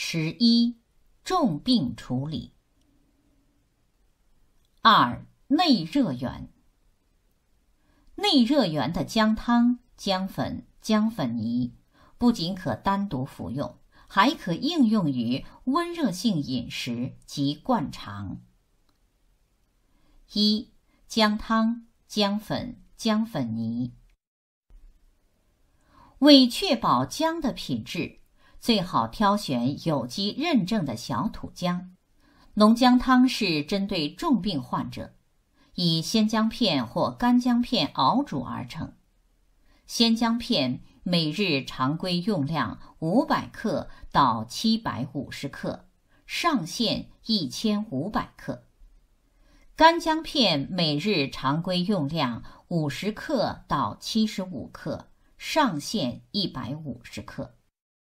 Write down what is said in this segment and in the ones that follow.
11. 重病处理。2. 内热源。内热源的姜汤、姜粉、姜粉泥不仅可单独服用，还可应用于温热性饮食及灌肠。1. 姜汤、姜粉、姜粉泥。为确保姜的品质，最好挑选有机认证的小土姜。浓姜汤是针对重病患者，以鲜姜片或干姜片熬煮而成。鲜姜片每日常规用量500克到750克，上限1500克。干姜片每日常规用量50克到75克，上限150克。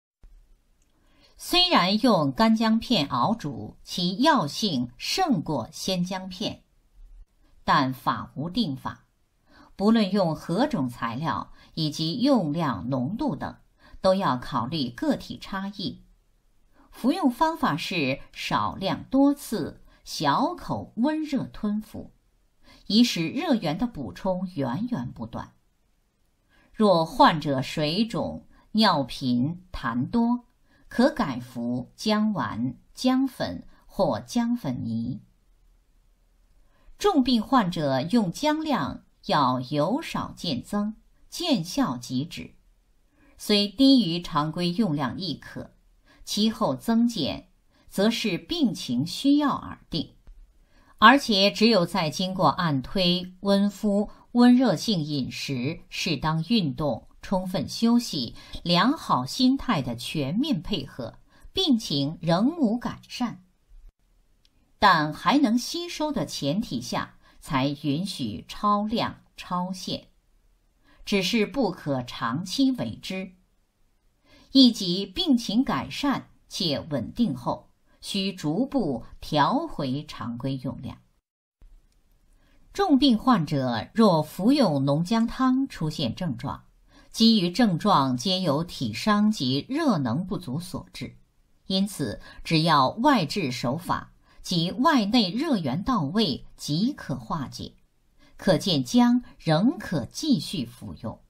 虽然用干姜片熬煮，其药性胜过鲜姜片，但法无定法，不论用何种材料以及用量、浓度等，都要考虑个体差异。服用方法是少量多次，小口温热吞服，以使热源的补充源源不断。若患者水肿、尿频、痰多，可改服姜丸、姜粉或姜粉泥。重病患者用姜量要由少渐增，见效即止，虽低于常规用量亦可，其后增减则视病情需要而定。而且只有在经过按推、温敷、温热性饮食、适当运动、充分休息、良好心态的全面配合，病情仍无改善，但还能吸收的前提下，才允许超量、超限，只是不可长期为之。一及病情改善且稳定后，需逐步调回常规用量。重病患者若服用浓姜汤出现症状，基于症状皆由体伤及热能不足所致，因此只要外治手法及外内热源到位即可化解，可见姜仍可继续服用。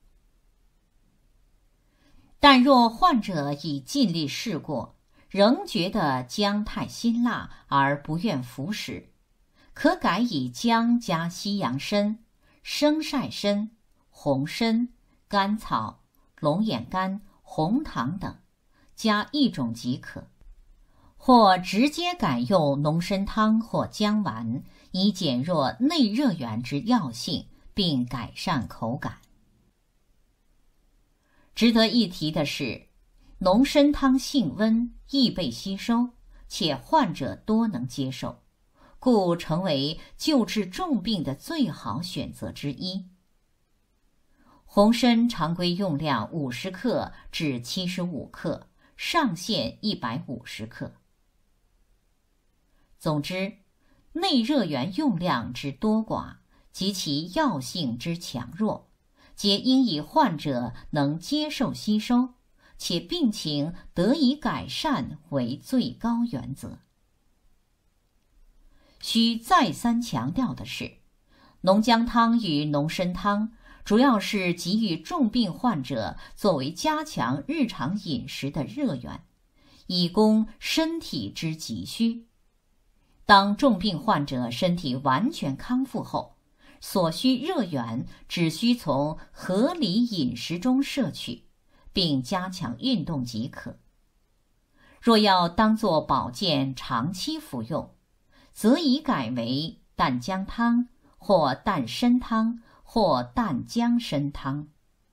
但若患者已尽力试过，仍觉得姜太辛辣而不愿服食，可改以姜加西洋参、生晒参、红参、甘草、龙眼干、红糖等，加1种即可，或直接改用浓参汤或姜丸，以减弱内热源之药性，并改善口感。值得一提的是，浓参汤性温，易被吸收，且患者多能接受，故成为救治重病的最好选择之一。红参常规用量50克至75克，上限150克。总之，内热源用量之多寡及其药性之强弱，皆应以患者能接受吸收，且病情得以改善为最高原则。需再三强调的是，浓姜汤与浓参汤主要是给予重病患者作为加强日常饮食的热源，以供身体之急需。当重病患者身体完全康复后，所需热源只需从合理饮食中摄取，并加强运动即可。若要当作保健长期服用，则宜改为淡姜汤或淡参汤或淡姜参汤。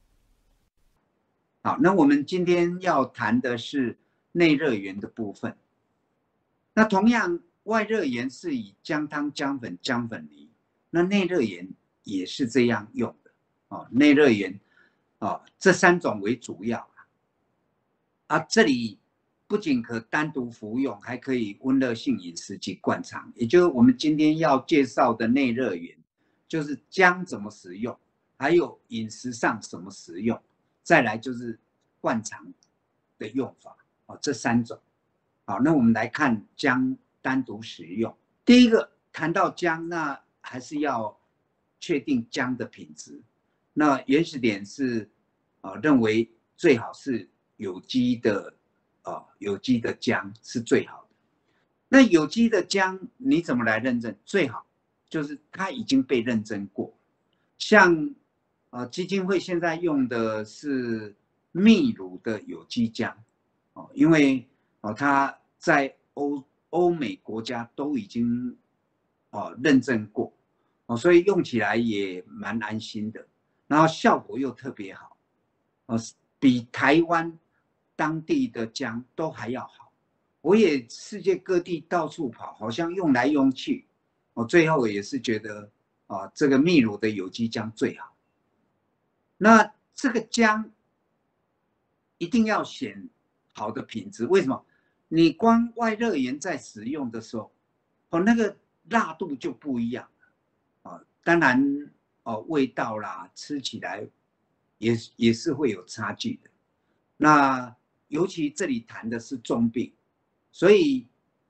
好，那我们今天要谈的是内热源的部分。那同样，外热源是以姜汤、姜粉、姜粉泥，那内热源也是这样用的哦。内热源这3种为主要这里不仅可单独服用，还可以温热性饮食及灌肠。也就是我们今天要介绍的内热源，就是姜怎么使用，还有饮食上怎么使用，再来就是灌肠的用法这3种。 好，那我们来看姜单独使用。第一个谈到姜，那还是要确定姜的品质。那原始点是认为最好是有机的有机的姜是最好的。那有机的姜你怎么来认证？最好就是它已经被认证过，像基金会现在用的是秘鲁的有机姜，因为它在欧美国家都已经认证过，所以用起来也蛮安心的，然后效果又特别好，比台湾当地的姜都还要好。我也世界各地到处跑，好像用来用去，我最后也是觉得这个秘鲁的有机姜最好。那这个姜一定要选好的品质，为什么？你光外热盐在使用的时候，那个辣度就不一样了当然味道啦，吃起来也是会有差距的。那尤其这里谈的是重病，所以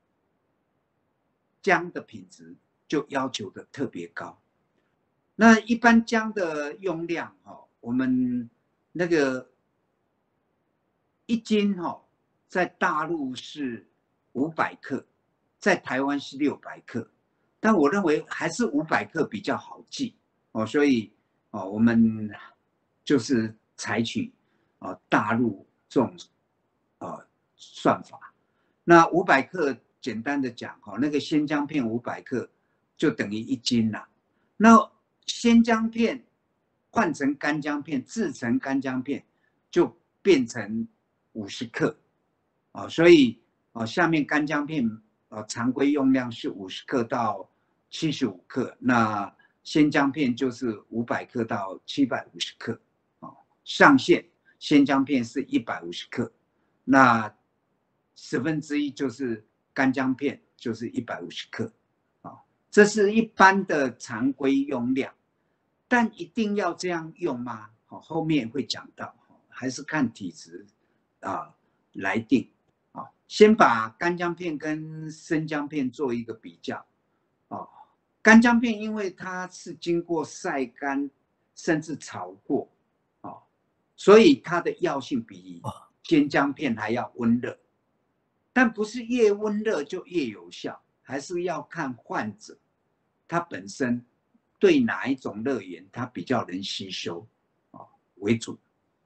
姜的品质就要求的特别高。那一般姜的用量我们那个一斤在大陆是500克，在台湾是600克，但我认为还是500克比较好记所以我们就是采取大陆这种算法。那500克简单的讲那个鲜姜片500克就等于1斤啦。那鲜姜片换成干姜片，制成干姜片就变成50克所以下面干姜片常规用量是50克到75克，那鲜姜片就是500克到750克上限鲜姜片是150克，那1/10就是干姜片，就是150克这是一般的常规用量。但一定要这样用吗？后面会讲到，还是看体质来定。先把干姜片跟生姜片做一个比较。干姜片因为它是经过晒干甚至炒过所以它的药性比鲜姜片还要温热。但不是越温热就越有效，还是要看患者他本身对哪一种热源它比较能吸收为主。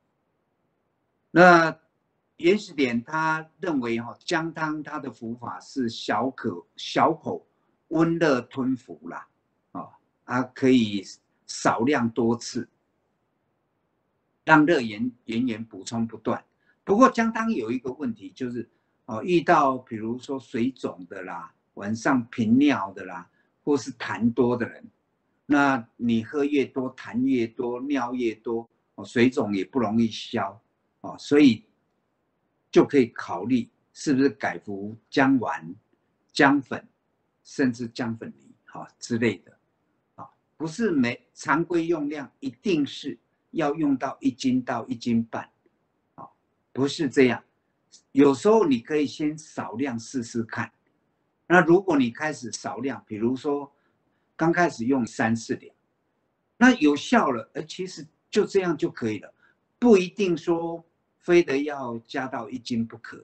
那原始点他认为姜汤它的服法是小口温热吞服啦可以少量多次，让热源源源补充不断。不过姜汤有一个问题，就是遇到比如说水肿的啦，晚上频尿的啦，或是痰多的人，那你喝越多，痰越多，尿越多水肿也不容易消所以就可以考虑是不是改服姜丸、姜粉，甚至姜粉梨之类的不是常规用量一定是要用到1斤到1斤半不是这样。有时候你可以先少量试试看。那如果你开始少量，比如说刚开始用3、4两，那有效了其实就这样就可以了，不一定说非得要加到1斤不可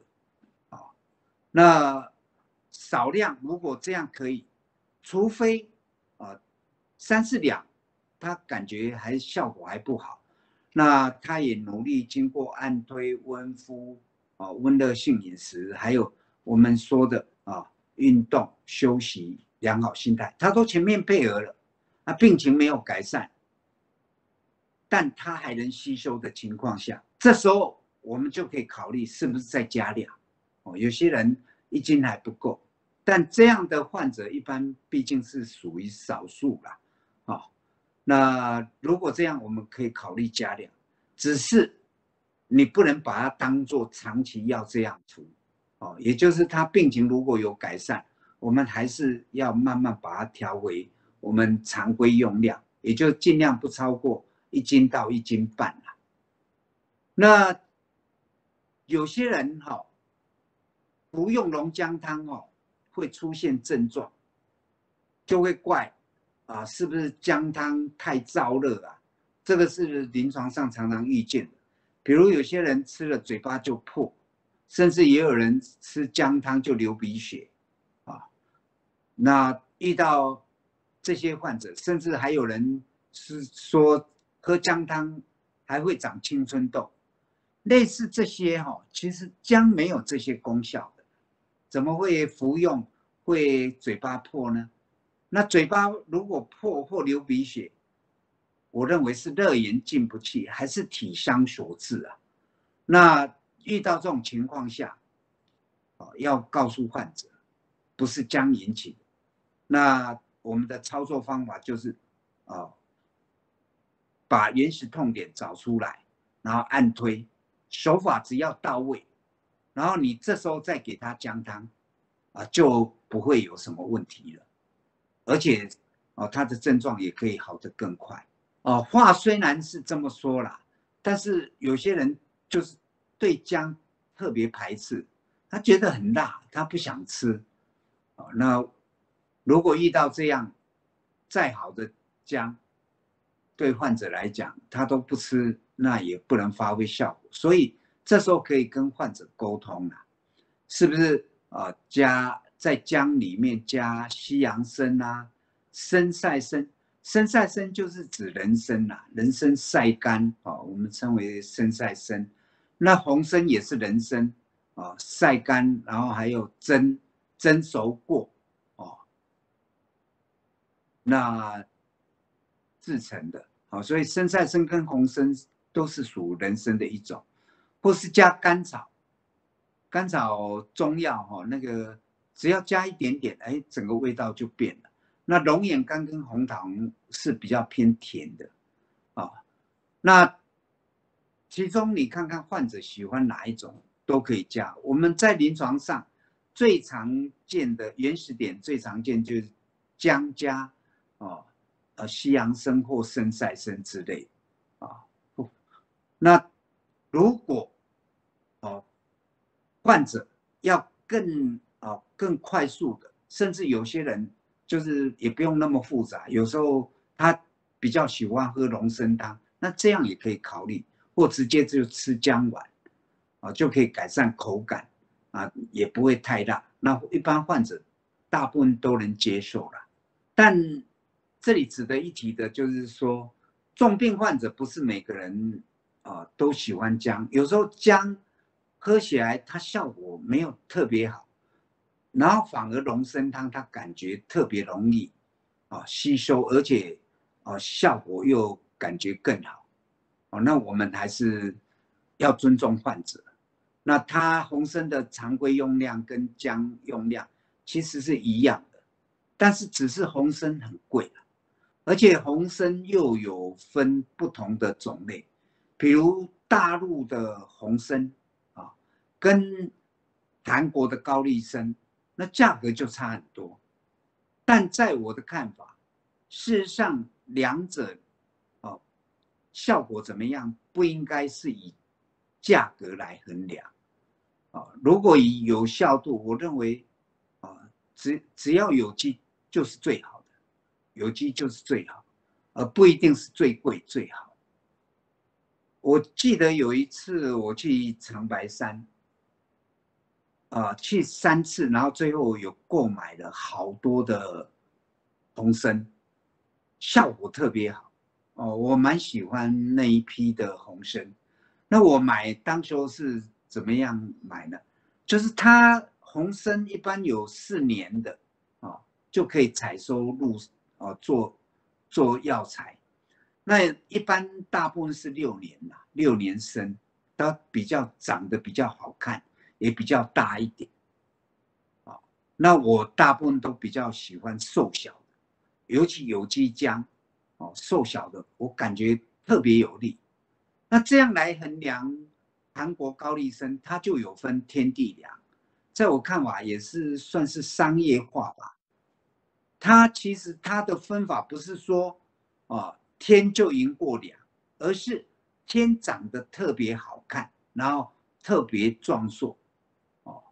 那少量如果这样可以，除非3、4两他感觉还效果还不好，那他也努力经过按推、温敷温热性饮食，还有我们说的运动、休息、良好心态，他都全面配合了，病情没有改善，但他还能吸收的情况下，这时候我们就可以考虑是不是再加量有些人1斤还不够，但这样的患者一般毕竟是属于少数啦那如果这样，我们可以考虑加量，只是你不能把它当作长期要这样服也就是他病情如果有改善，我们还是要慢慢把它调回我们常规用量，也就尽量不超过1斤到1斤半啦。那有些人服用龙姜汤会出现症状，就会怪是不是姜汤太燥热啊？这个是临床上常常遇见的。比如有些人吃了嘴巴就破，甚至也有人吃姜汤就流鼻血那遇到这些患者，甚至还有人是说喝姜汤还会长青春痘，类似这些其实姜没有这些功效的，怎么会服用会嘴巴破呢？那嘴巴如果破或流鼻血，我认为是热炎进不去，还是体伤所致啊？那遇到这种情况下，要告诉患者，不是姜引起的。那我们的操作方法就是，把原始痛点找出来，然后按推，手法只要到位，然后你这时候再给他姜汤，就不会有什么问题了。而且，他的症状也可以好得更快。话虽然是这么说啦，但是有些人就是对姜特别排斥，他觉得很辣，他不想吃。那如果遇到这样再好的姜，对患者来讲他都不吃，那也不能发挥效果。所以这时候可以跟患者沟通啦，是不是在姜里面加西洋参啊、生晒参。生晒参就是指人参啦，人参晒干我们称为生晒参。那红参也是人参晒干，然后还有蒸熟过那制成的所以生晒参跟红参都是属人参的一种，或是加甘草。甘草中药那个只要加一点点，整个味道就变了。那龙眼干跟红糖是比较偏甜的那其中你看看患者喜欢哪一种都可以加。我们在临床上最常见的原始点最常见就是姜加西洋参或生晒参之类那如果患者要更快速的，甚至有些人就是也不用那么复杂，有时候他比较喜欢喝龙参汤，那这样也可以考虑，或直接就吃姜丸就可以改善口感也不会太辣。那一般患者大部分都能接受了。但这里值得一提的就是说，重病患者不是每个人都喜欢姜，有时候姜喝起来它效果没有特别好，然后反而龙参汤它感觉特别容易吸收，而且效果又感觉更好那我们还是要尊重患者。那它红参的常规用量跟姜用量其实是一样的，但是只是红参很贵而且红参又有分不同的种类，比如大陆的红参跟韩国的高丽参，那价格就差很多。但在我的看法，事实上两者效果怎么样，不应该是以价格来衡量如果以有效度，我认为只要有机就是最好的，有机就是最好，而不一定是最贵最好。我记得有一次我去长白山去3次，然后最后有购买了好多的红参，效果特别好我蛮喜欢那一批的红参。那我买当时候是怎么样买呢？就是它红参一般有4年的就可以采收入做药材。那一般大部分是6年啦，6年参，它比较长得比较好看，也比较大一点那我大部分都比较喜欢瘦小的，尤其有机姜瘦小的，我感觉特别有力。那这样来衡量韩国高丽参，它就有分天地良，在我看法也是算是商业化吧。它其实它的分法不是说天就赢过良，而是天长得特别好看，然后特别壮硕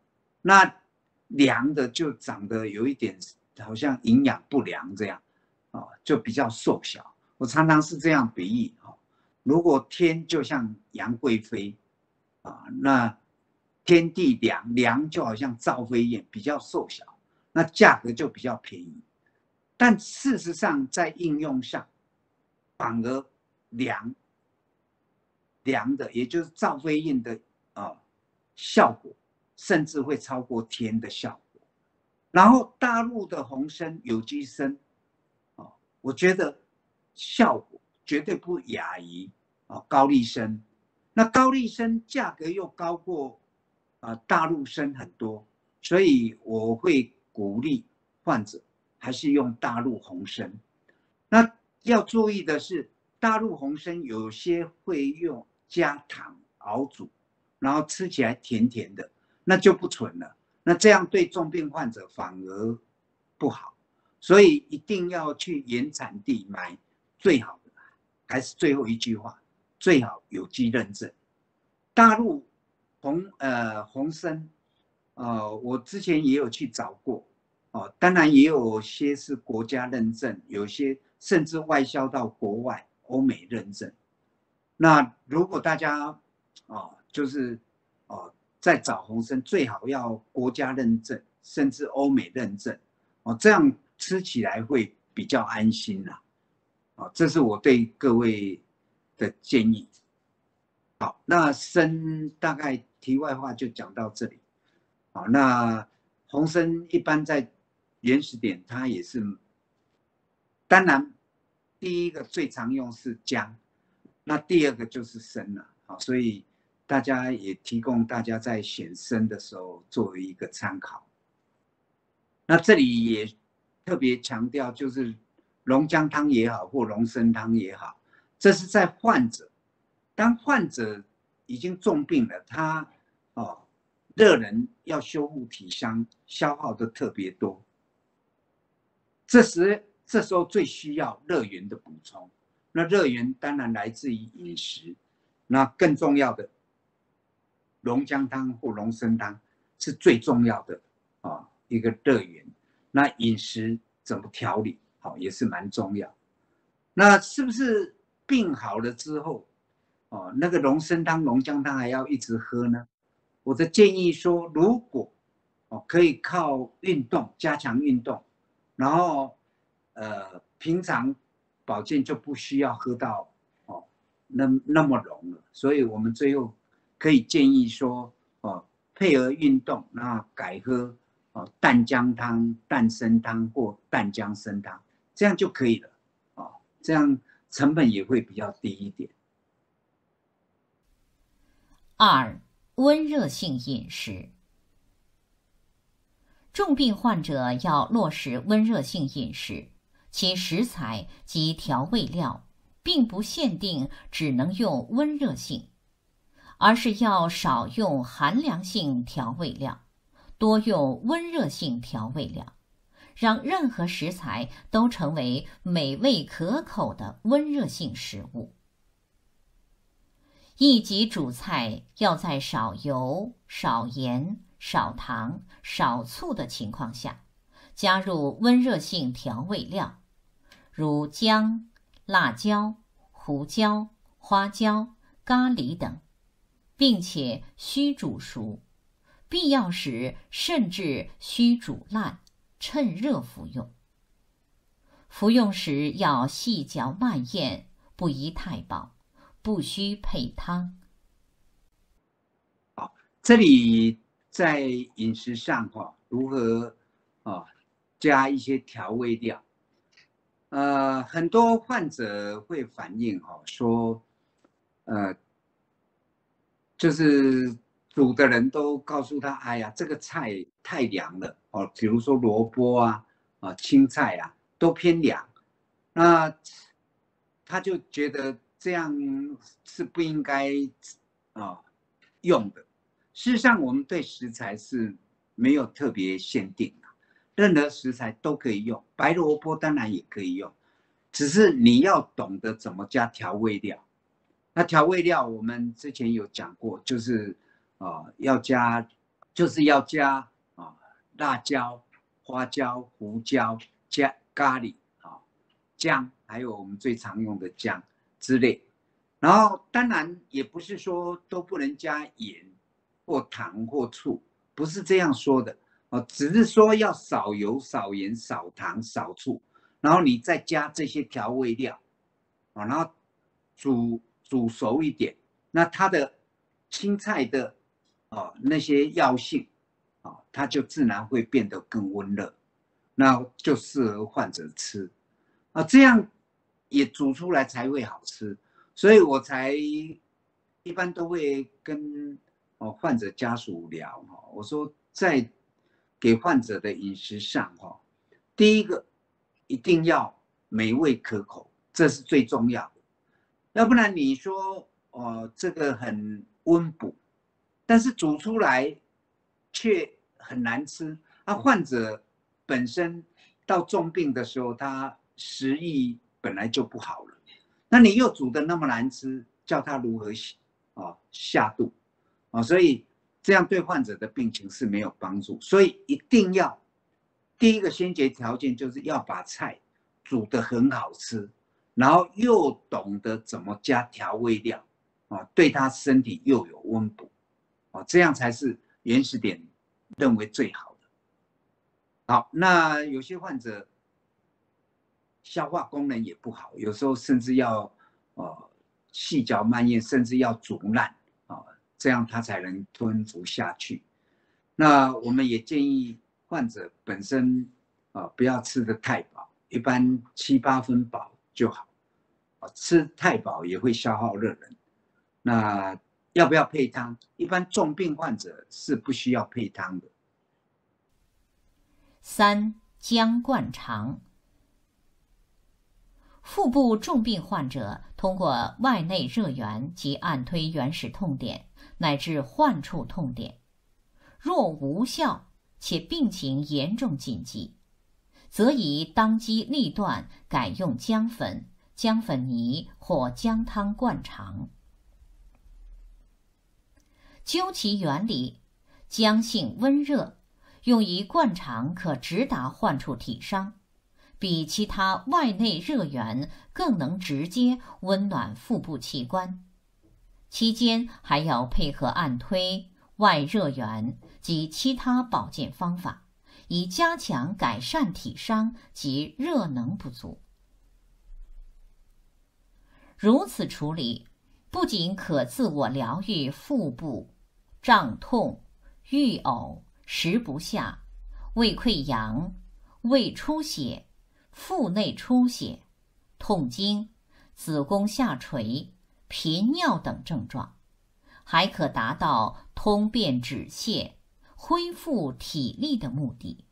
那凉的就长得有一点好像营养不良这样，就比较瘦小。我常常是这样比喻，如果天就像杨贵妃，那天地凉，凉就好像赵飞燕，比较瘦小，那价格就比较便宜。但事实上在应用上，反而凉的，也就是赵飞燕的效果，甚至会超过天的效果。然后大陆的红参、有机参，我觉得效果绝对不亚于高丽参。那高丽参价格又高过大陆参很多，所以我会鼓励患者还是用大陆红参。那要注意的是，大陆红参有些会用加糖熬煮，然后吃起来甜甜的，那就不纯了。那这样对重病患者反而不好，所以一定要去原产地买最好的。还是最后一句话，最好有机认证。大陆红参，我之前也有去找过，当然也有些是国家认证，有些甚至外销到国外，欧美认证。那如果大家就是在找红参，最好要国家认证，甚至欧美认证，这样吃起来会比较安心啦。这是我对各位的建议。好，那参大概题外话就讲到这里。好，那红参一般在原始点，它也是，当然第一个最常用是姜，那第二个就是参了。好，所以大家也提供大家在选参的时候作为一个参考。那这里也特别强调，就是龙姜汤也好，或龙参汤也好，这是在当患者已经重病了，他热能要修复体伤，消耗的特别多，这时候最需要热源的补充。那热源当然来自于饮食，那更重要的龙姜汤或龙参汤是最重要的一个热源。那饮食怎么调理，也是蛮重要。那是不是病好了之后，那个龙参汤、龙姜汤还要一直喝呢？我的建议说，如果可以靠运动加强运动，然后平常保健就不需要喝到那么浓了。所以我们最后可以建议说，配合运动，那改喝淡姜汤、淡参汤或淡姜参汤，这样就可以了。这样成本也会比较低一点。 2. 温热性饮食。重病患者要落实温热性饮食，其食材及调味料并不限定只能用温热性，而是要少用寒凉性调味料，多用温热性调味料，让任何食材都成为美味可口的温热性食物。一级主菜要在少油、少盐、少糖、少醋的情况下，加入温热性调味料，如姜、辣椒、胡椒、花椒、咖喱等，并且需煮熟，必要时甚至需煮烂，趁热服用。服用时要细嚼慢咽，不宜太饱，不需配汤。 好，这里在饮食上如何加一些调味料？很多患者会反映说，就是煮的人都告诉他，哎呀，这个菜太凉了比如说萝卜青菜都偏凉，那他就觉得这样是不应该用的。事实上，我们对食材是没有特别限定的，任何食材都可以用，白萝卜当然也可以用，只是你要懂得怎么加调味料。那调味料我们之前有讲过，就是要加辣椒、花椒、胡椒、咖喱啊、姜，还有我们最常用的姜之类。然后当然也不是说都不能加盐或糖或醋，不是这样说的哦，只是说要少油、少盐、少糖、少醋，然后你再加这些调味料啊，然后煮熟一点，那它的青菜的那些药性它就自然会变得更温热，那就适合患者吃这样也煮出来才会好吃。所以我才一般都会跟患者家属聊我说在给患者的饮食上第一个一定要美味可口，这是最重要的。要不然你说这个很温补，但是煮出来却很难吃，患者本身到重病的时候，他食欲本来就不好了。那你又煮的那么难吃，叫他如何下肚所以这样对患者的病情是没有帮助。所以一定要第一个先决条件就是要把菜煮得很好吃，然后又懂得怎么加调味料对他身体又有温补这样才是原始点认为最好的。好，那有些患者消化功能也不好，有时候甚至要细嚼慢咽，甚至要煮烂这样他才能吞服下去。那我们也建议患者本身不要吃得太饱，一般7、8分饱就好吃太饱也会消耗热能。那要不要配汤？一般重病患者是不需要配汤的。 3. 姜灌肠。腹部重病患者通过外内热源及按推原始痛点乃至患处痛点，若无效且病情严重紧急，则宜当机立断改用姜粉、姜粉泥或姜汤灌肠。究其原理，姜性温热，用于灌肠可直达患处体伤，比其他外内热源更能直接温暖腹部器官。期间还要配合按推、外热源及其他保健方法，以加强改善体伤及热能不足。如此处理，不仅可自我疗愈腹部胀痛、欲呕、食不下、胃溃疡、胃出血、腹内出血、痛经、子宫下垂、频尿等症状，还可达到通便止泻、恢复体力的目的。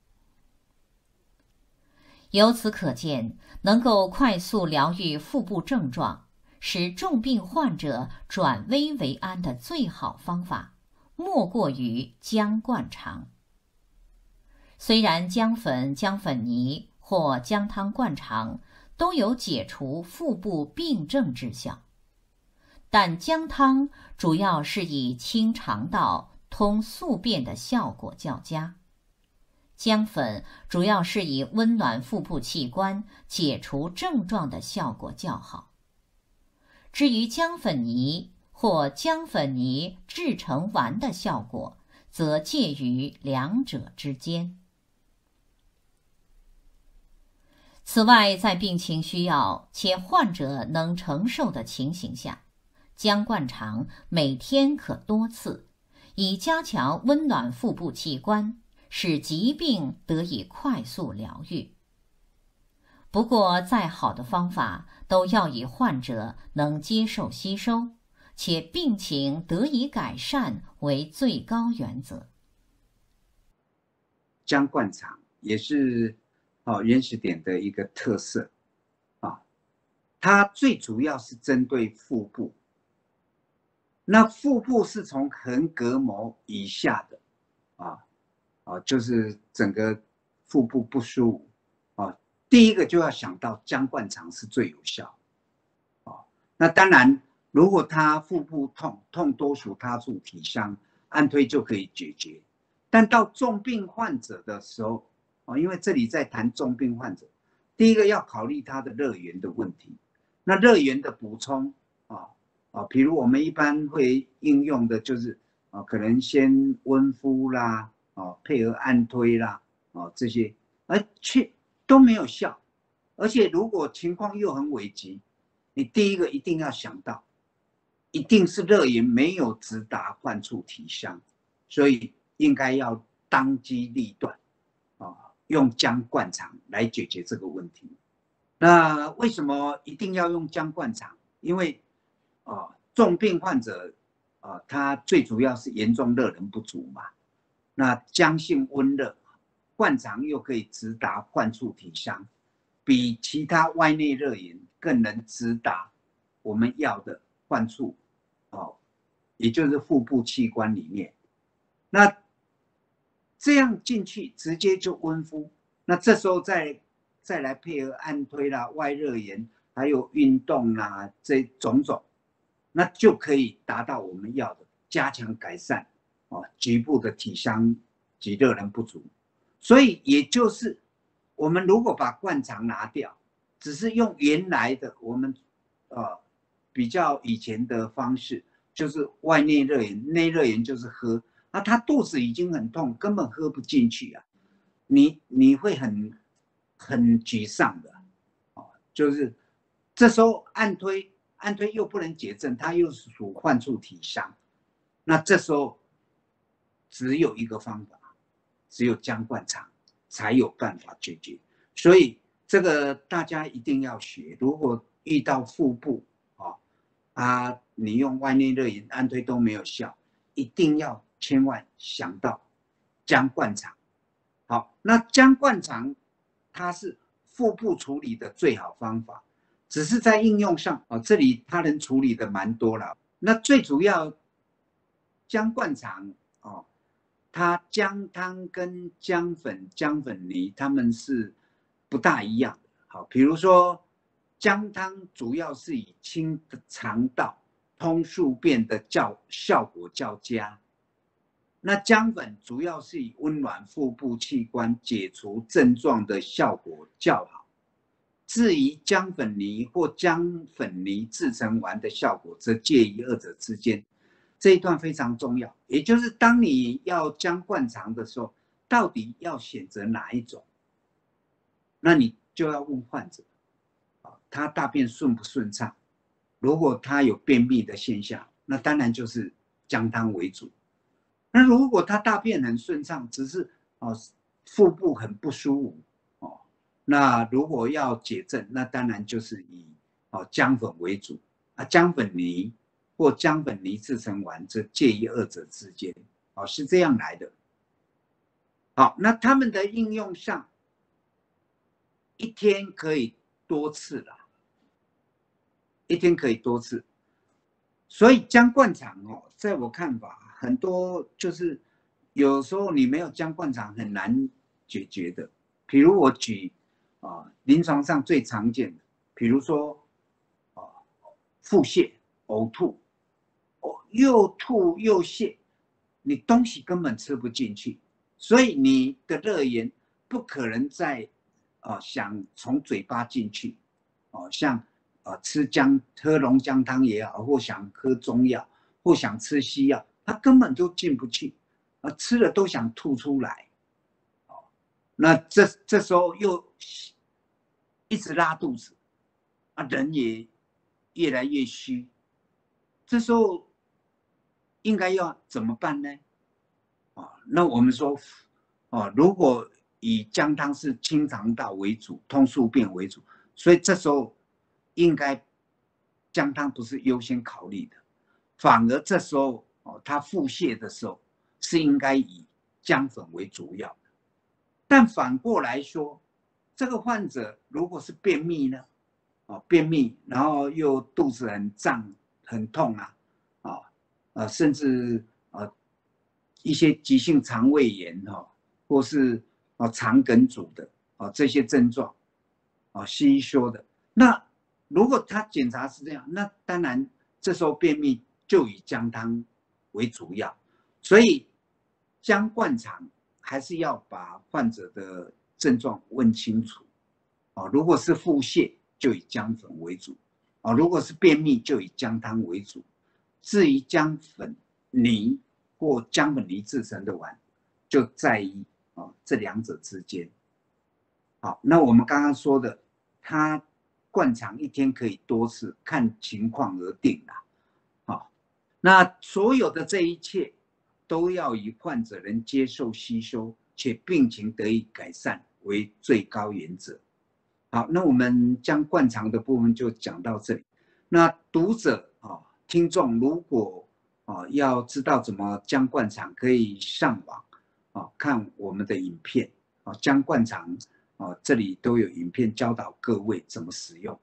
由此可见，能够快速疗愈腹部症状，使重病患者转危为安的最好方法，莫过于姜灌肠。虽然姜粉、姜粉泥或姜汤灌肠都有解除腹部病症之效，但姜汤主要是以清肠道、通宿便的效果较佳，姜粉主要是以温暖腹部器官、解除症状的效果较好。至于姜粉泥或姜粉泥制成丸的效果，则介于两者之间。此外，在病情需要且患者能承受的情形下，姜灌肠每天可多次，以加强温暖腹部器官，使疾病得以快速疗愈。不过，再好的方法都要以患者能接受吸收，且病情得以改善为最高原则。 姜灌肠也是原始点的一个特色它最主要是针对腹部。那腹部是从横膈膜以下的就是整个腹部不舒服第一个就要想到姜灌肠是最有效那当然，如果他腹部痛多属他处体伤，按推就可以解决。 但到重病患者的时候，因为这里在谈重病患者，第一个要考虑他的热源的问题。那热源的补充比如我们一般会应用的就是可能先温敷啦，配合按推啦，这些，而却都没有效。而且如果情况又很危急，你第一个一定要想到，一定是热源没有直达患处体腔，所以应该要当机立断，用姜灌肠来解决这个问题。那为什么一定要用姜灌肠？因为重病患者他最主要是严重热能不足嘛。那姜性温热，灌肠又可以直达患处体腔，比其他外内热源更能直达我们要的患处，也就是腹部器官里面。那这样进去直接就温敷，那这时候再来配合按推啦、外热源，还有运动啦，这种种，那就可以达到我们要的加强改善局部的体香及热能不足。所以也就是我们如果把灌肠拿掉，只是用原来的我们比较以前的方式，就是外内热源，内热源就是喝。他肚子已经很痛，根本喝不进去啊！你会很沮丧的，就是这时候按推又不能解症，它又是属患处体伤，那这时候只有一个方法，只有姜灌肠才有办法解决。所以这个大家一定要学。如果遇到腹部你用外内热源按推都没有效，一定要千万想到姜灌肠。好，那姜灌肠它是腹部处理的最好方法，只是在应用上这里它能处理的蛮多了。那最主要姜灌肠它姜汤跟姜粉、姜粉泥它们是不大一样的。好，比如说姜汤主要是以清肠道、通宿便的效果较佳。那姜粉主要是以温暖腹部器官、解除症状的效果较好。至于姜粉泥或姜粉泥制成丸的效果，则介于二者之间。这一段非常重要，也就是当你要姜灌肠的时候，到底要选择哪一种？那你就要问患者，他大便顺不顺畅？如果他有便秘的现象，那当然就是姜汤为主。那如果他大便很顺畅，只是腹部很不舒服那如果要解症，那当然就是以姜粉为主姜粉泥或姜粉泥制成丸，则介于二者之间是这样来的。好，那他们的应用上，一天可以多次啦，一天可以多次。所以姜灌肠在我看法，很多就是有时候你没有姜灌肠很难解决的。比如我举临床上最常见的，比如说腹泻、呕吐，又吐又泻，你东西根本吃不进去，所以你的热源不可能再想从嘴巴进去像喝龙姜汤也好，或想喝中药，或想吃西药，它根本都进不去吃了都想吐出来那这时候又一直拉肚子人也越来越虚，这时候应该要怎么办呢？那我们说如果以姜汤是清肠道为主、通宿便为主，所以这时候应该姜汤不是优先考虑的，反而这时候他腹泻的时候是应该以姜粉为主要的。但反过来说，这个患者如果是便秘呢？便秘，然后又肚子很胀、很痛甚至一些急性肠胃炎或是肠梗阻的这些症状西医说的。那如果他检查是这样，那当然这时候便秘就以姜汤为主要。所以将灌肠还是要把患者的症状问清楚。如果是腹泻，就以姜粉为主；如果是便秘，就以姜汤为主。至于姜粉泥或姜粉泥制成的丸，就在于这两者之间。好，那我们刚刚说的，它灌肠一天可以多次，看情况而定啦。好，那所有的这一切都要以患者能接受吸收，且病情得以改善为最高原则。好，那我们将灌肠的部分就讲到这里。那读者听众如果要知道怎么将灌肠，可以上网看我们的影片将灌肠这里都有影片教导各位怎么使用。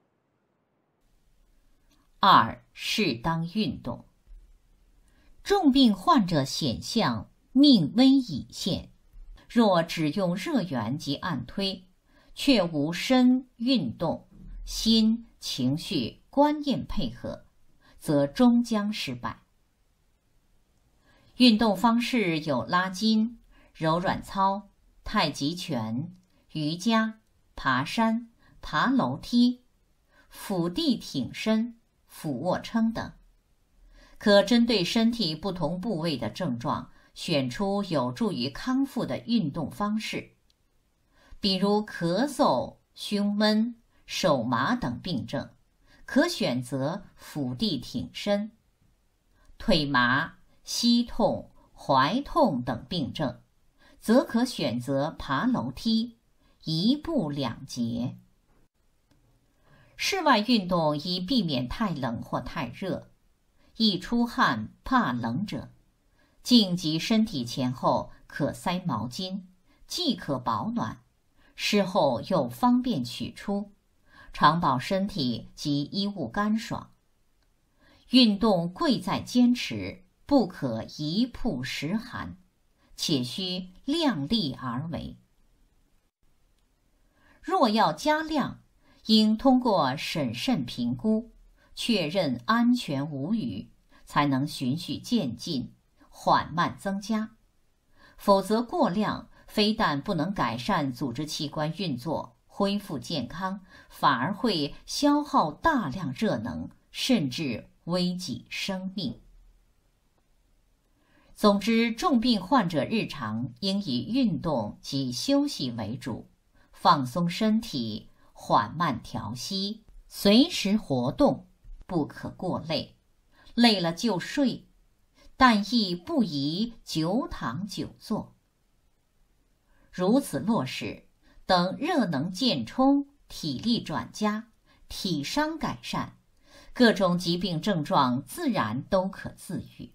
2. 适当运动。重病患者显象命危已现，若只用热源及按推，却无身运动、心、情绪、观念配合，则终将失败。运动方式有拉筋、柔软操、太极拳、瑜伽、爬山、爬楼梯、俯地挺身、俯卧撑等，可针对身体不同部位的症状，选出有助于康复的运动方式。比如咳嗽、胸闷、手麻等病症，可选择俯地挺身；腿麻、膝痛、踝痛等病症，则可选择爬楼梯，一步两节。室外运动宜避免太冷或太热，易出汗怕冷者，静及身体前后可塞毛巾，既可保暖，事后又方便取出，常保身体及衣物干爽。运动贵在坚持，不可一曝十寒，且需量力而为。若要加量，应通过审慎评估，确认安全无虞，才能循序渐进，缓慢增加。否则过量，非但不能改善组织器官运作、恢复健康，反而会消耗大量热能，甚至危及生命。总之，重病患者日常应以运动及休息为主，放松身体，缓慢调息，随时活动，不可过累，累了就睡，但亦不宜久躺久坐。如此落实，等热能渐充，体力转佳，体伤改善，各种疾病症状自然都可自愈。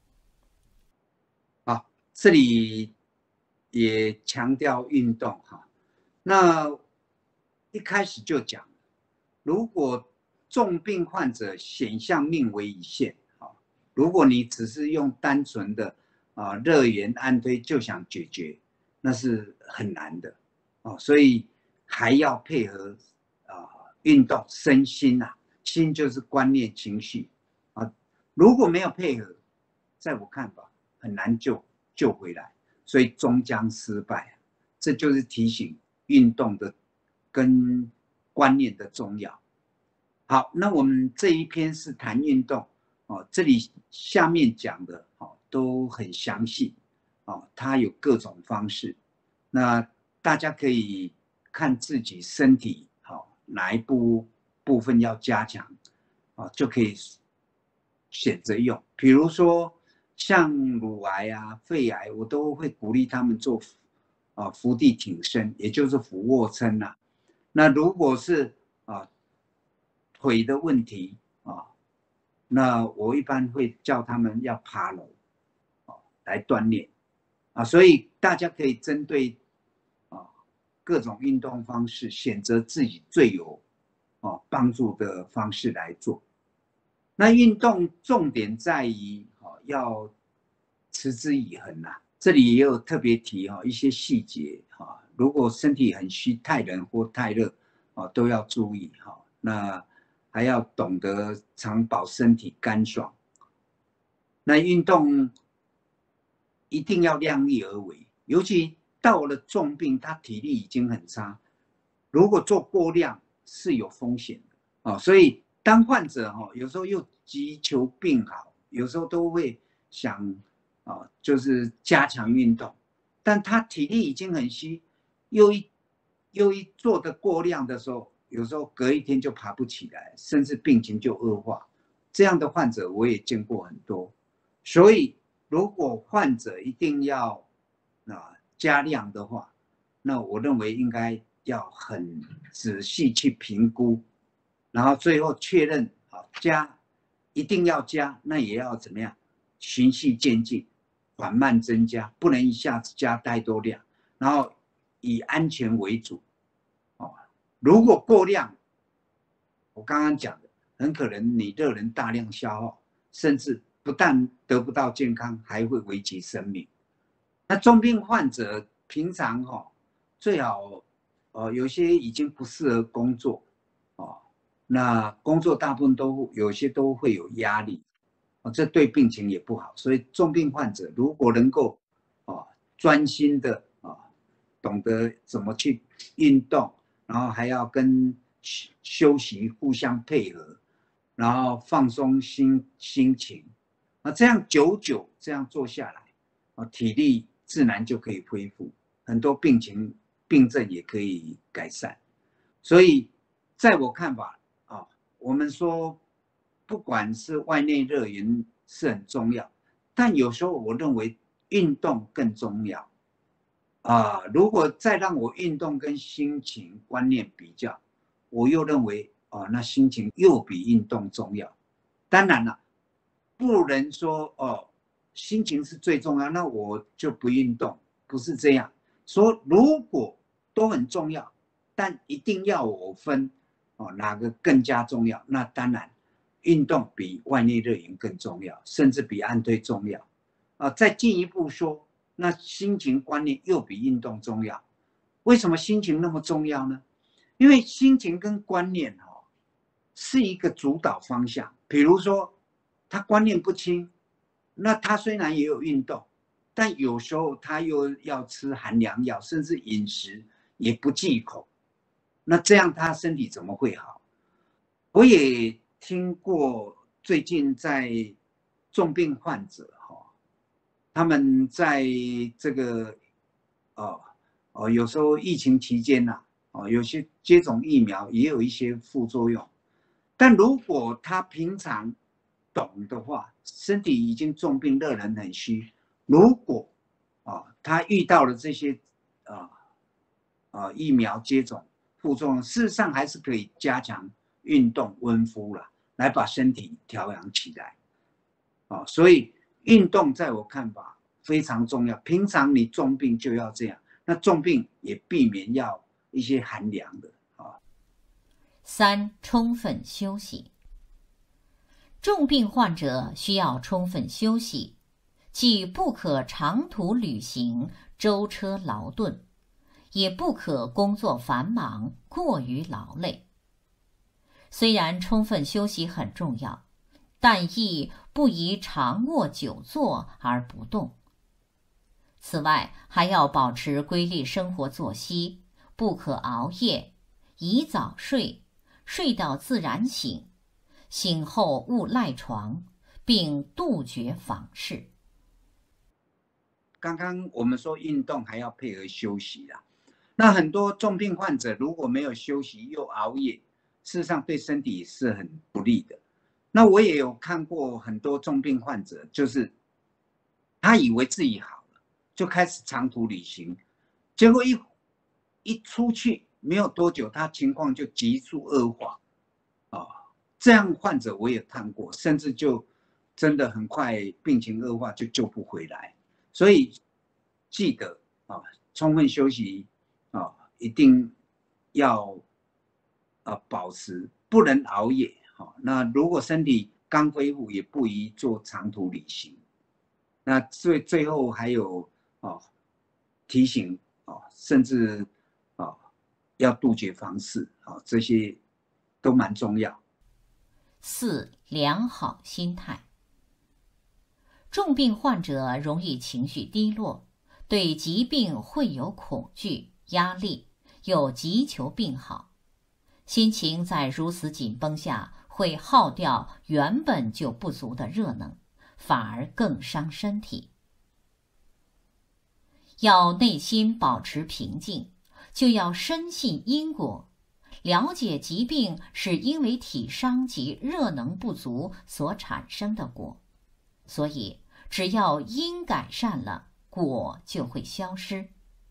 好，这里也强调运动哈。那一开始就讲，如果重病患者显象命危已现，如果你只是用单纯的热源按推就想解决，那是很难的所以还要配合运动，身心心就是观念情绪如果没有配合，在我看法很难救回来，所以终将失败。这就是提醒运动的跟观念的重要。好，那我们这一篇是谈运动这里下面讲的都很详细它有各种方式，那大家可以看自己身体哪一部分要加强就可以选择用。比如说像乳癌肺癌，我都会鼓励他们做伏地挺身，也就是俯卧撑那如果是腿的问题那我一般会叫他们要爬楼来锻炼所以大家可以针对各种运动方式，选择自己最有帮助的方式来做。那运动重点在于要持之以恒这里也有特别提一些细节如果身体很虚、太冷或太热都要注意那还要懂得常保身体干爽。那运动一定要量力而为，尤其到了重病，他体力已经很差，如果做过量是有风险的所以当患者有时候又急求病好，有时候都会想就是加强运动，但他体力已经很虚，又一做的过量的时候，有时候隔一天就爬不起来，甚至病情就恶化。这样的患者我也见过很多，所以如果患者一定要加量的话，那我认为应该要很仔细去评估，然后最后确认加一定要加，那也要怎么样循序渐进，缓慢增加，不能一下子加太多量，然后以安全为主如果过量，我刚刚讲的，很可能你热能大量消耗，甚至不但得不到健康，还会危及生命。那重病患者平常最好有些已经不适合工作那工作大部分有些都会有压力这对病情也不好。所以重病患者如果能够专心的懂得怎么去运动，然后还要跟休息互相配合，然后放松心情这样久这样做下来体力自然就可以恢复，很多病症也可以改善。所以在我看法我们说不管是外内热源是很重要，但有时候我认为运动更重要如果再让我运动跟心情观念比较，我又认为那心情又比运动重要。当然了，不能说心情是最重要，那我就不运动，不是这样说。如果都很重要，但一定要我分哪个更加重要，那当然运动比外内热源更重要，甚至比按推重要再进一步说，那心情观念又比运动重要。为什么心情那么重要呢？因为心情跟观念是一个主导方向。比如说他观念不清，那他虽然也有运动，但有时候他又要吃寒凉药，甚至饮食也不忌口，那这样他身体怎么会好？我也听过最近在重病患者他们在这个有时候疫情期间有些接种疫苗也有一些副作用，但如果他平常懂的话，身体已经重病，热能很虚，如果他遇到了这些疫苗接种副作用，事实上还是可以加强运动温敷了，来把身体调养起来所以运动在我看法非常重要。平常你重病就要这样，那重病也避免要一些寒凉的 3. 充分休息。重病患者需要充分休息，既不可长途旅行舟车劳顿，也不可工作繁忙过于劳累。虽然充分休息很重要，但亦不宜长卧久坐而不动。此外，还要保持规律生活作息，不可熬夜，宜早睡，睡到自然醒，醒后勿赖床，并杜绝访视。 刚刚我们说运动还要配合休息啦，那很多重病患者如果没有休息又熬夜，事实上对身体是很不利的。那我也有看过很多重病患者，就是他以为自己好了，就开始长途旅行，结果一出去没有多久，他情况就急速恶化这样患者我也看过，甚至就真的很快病情恶化就救不回来。所以记得充分休息一定要保持，不能熬夜那如果身体刚恢复，也不宜做长途旅行。那最后还有提醒甚至要杜绝房事这些都蛮重要。 4. 良好心态。 重病患者容易情绪低落，对疾病会有恐惧、压力，又急求病好。心情在如此紧绷下，会耗掉原本就不足的热能，反而更伤身体。要内心保持平静，就要深信因果，了解疾病是因为体伤及热能不足所产生的果，所以只要因改善了，果就会消失。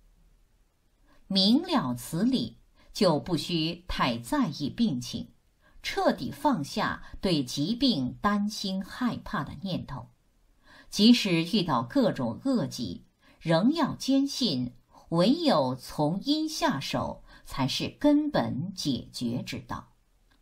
明了此理，就不需太在意病情，彻底放下对疾病担心害怕的念头。即使遇到各种恶疾，仍要坚信唯有从因下手才是根本解决之道。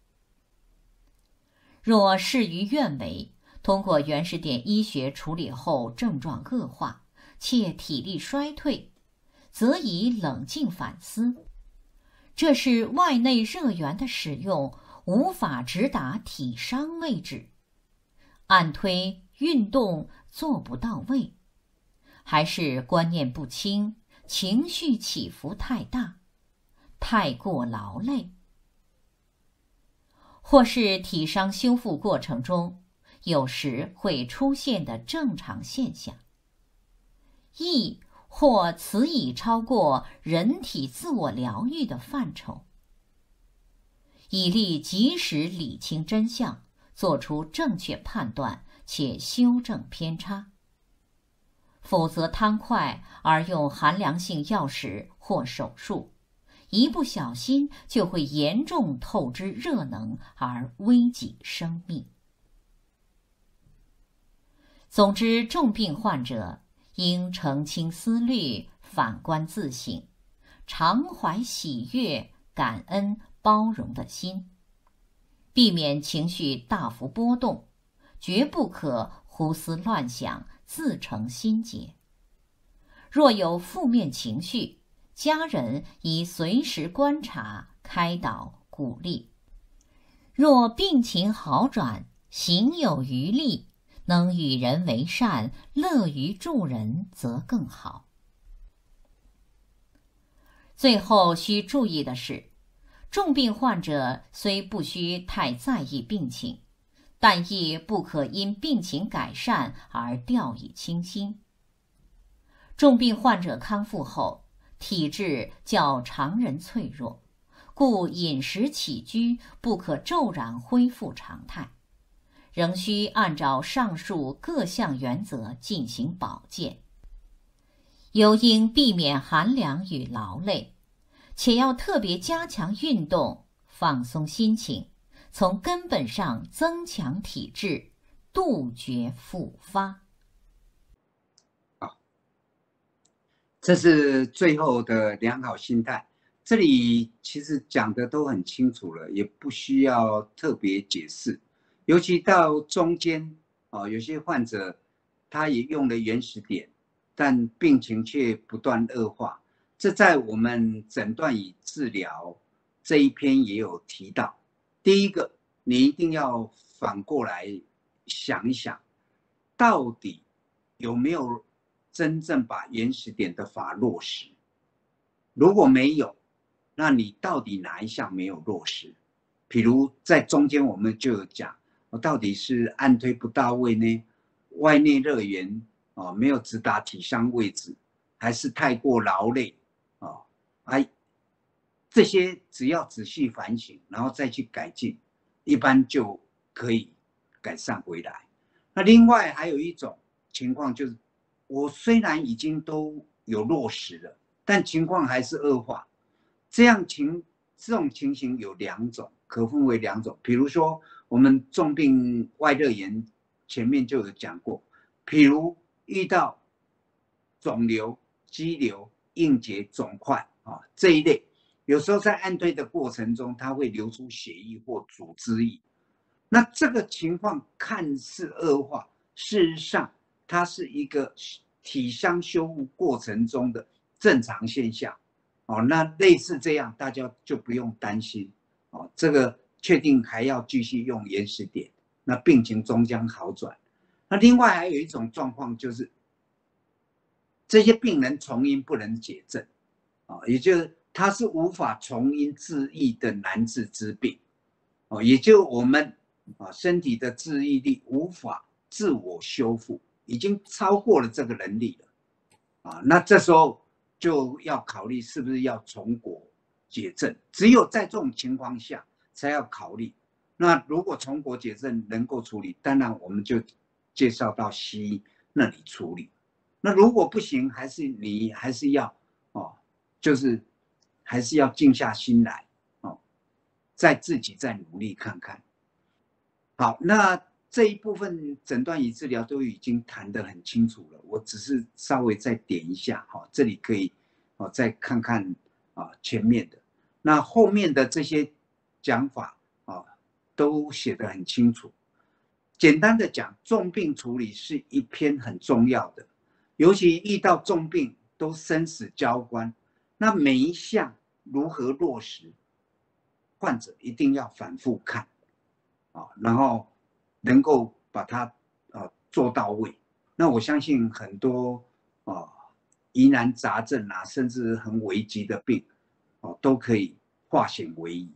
若事与愿违，通过原始点医学处理后症状恶化，且体力衰退，则以冷静反思，这是外内热源的使用无法直达体伤位置，按推运动做不到位，还是观念不清，情绪起伏太大，太过劳累，或是体伤修复过程中有时会出现的正常现象，亦或此已超过人体自我疗愈的范畴，以利及时理清真相，做出正确判断且修正偏差。否则贪快而用寒凉性药食或手术，一不小心就会严重透支热能而危及生命。总之，重病患者应澄清思虑，反观自省，常怀喜悦、感恩、包容的心，避免情绪大幅波动，绝不可胡思乱想，自成心结。若有负面情绪，家人宜随时观察、开导、鼓励。若病情好转，行有余力，能与人为善，乐于助人，则更好。最后需注意的是，重病患者虽不需太在意病情，但亦不可因病情改善而掉以轻心。重病患者康复后，体质较常人脆弱，故饮食起居不可骤然恢复常态，仍需按照上述各项原则进行保健。尤应避免寒凉与劳累，且要特别加强运动，放松心情，从根本上增强体质，杜绝复发。 这是最后的良好心态。这里其实讲的都很清楚了，也不需要特别解释。尤其到中间，有些患者他也用了原始点，但病情却不断恶化。这在我们诊断与治疗这一篇也有提到。第一个，你一定要反过来想一想，到底有没有真正把原始点的法落实？如果没有，那你到底哪一项没有落实？比如在中间我们就有讲，到底是按推不到位呢？外内热源没有直达体伤位置，还是太过劳累这些只要仔细反省，然后再去改进，一般就可以改善回来。那另外还有一种情况就是，我虽然已经都有落实了，但情况还是恶化。这种情形有两种，可分为两种。比如说，我们重病外热炎前面就有讲过，比如遇到肿瘤、肌瘤、硬结、肿块这一类，有时候在按推的过程中，它会流出血液或组织液。那这个情况看似恶化，事实上它是一个体伤修复过程中的正常现象。那类似这样，大家就不用担心。这个确定还要继续用原始点，那病情终将好转。 那另外还有一种状况就是，这些病人从因不能解症，也就是他是无法从因治愈的难治之病，也就我们身体的治愈力无法自我修复，已经超过了这个能力了，那这时候就要考虑是不是要从国解症，只有在这种情况下才要考虑。那如果从国解症能够处理，当然我们就介绍到西医那里处理。那如果不行，你还是要就是还是要静下心来自己再努力看看。好，那这一部分诊断与治疗都已经谈得很清楚了，我只是稍微再点一下，这里可以再看看前面的，那后面的这些讲法都写得很清楚。简单的讲，重病处理是一篇很重要的，尤其遇到重病都生死交关，那每一项如何落实，患者一定要反复看然后能够把它做到位。那我相信很多疑难杂症甚至很危急的病都可以化险为夷。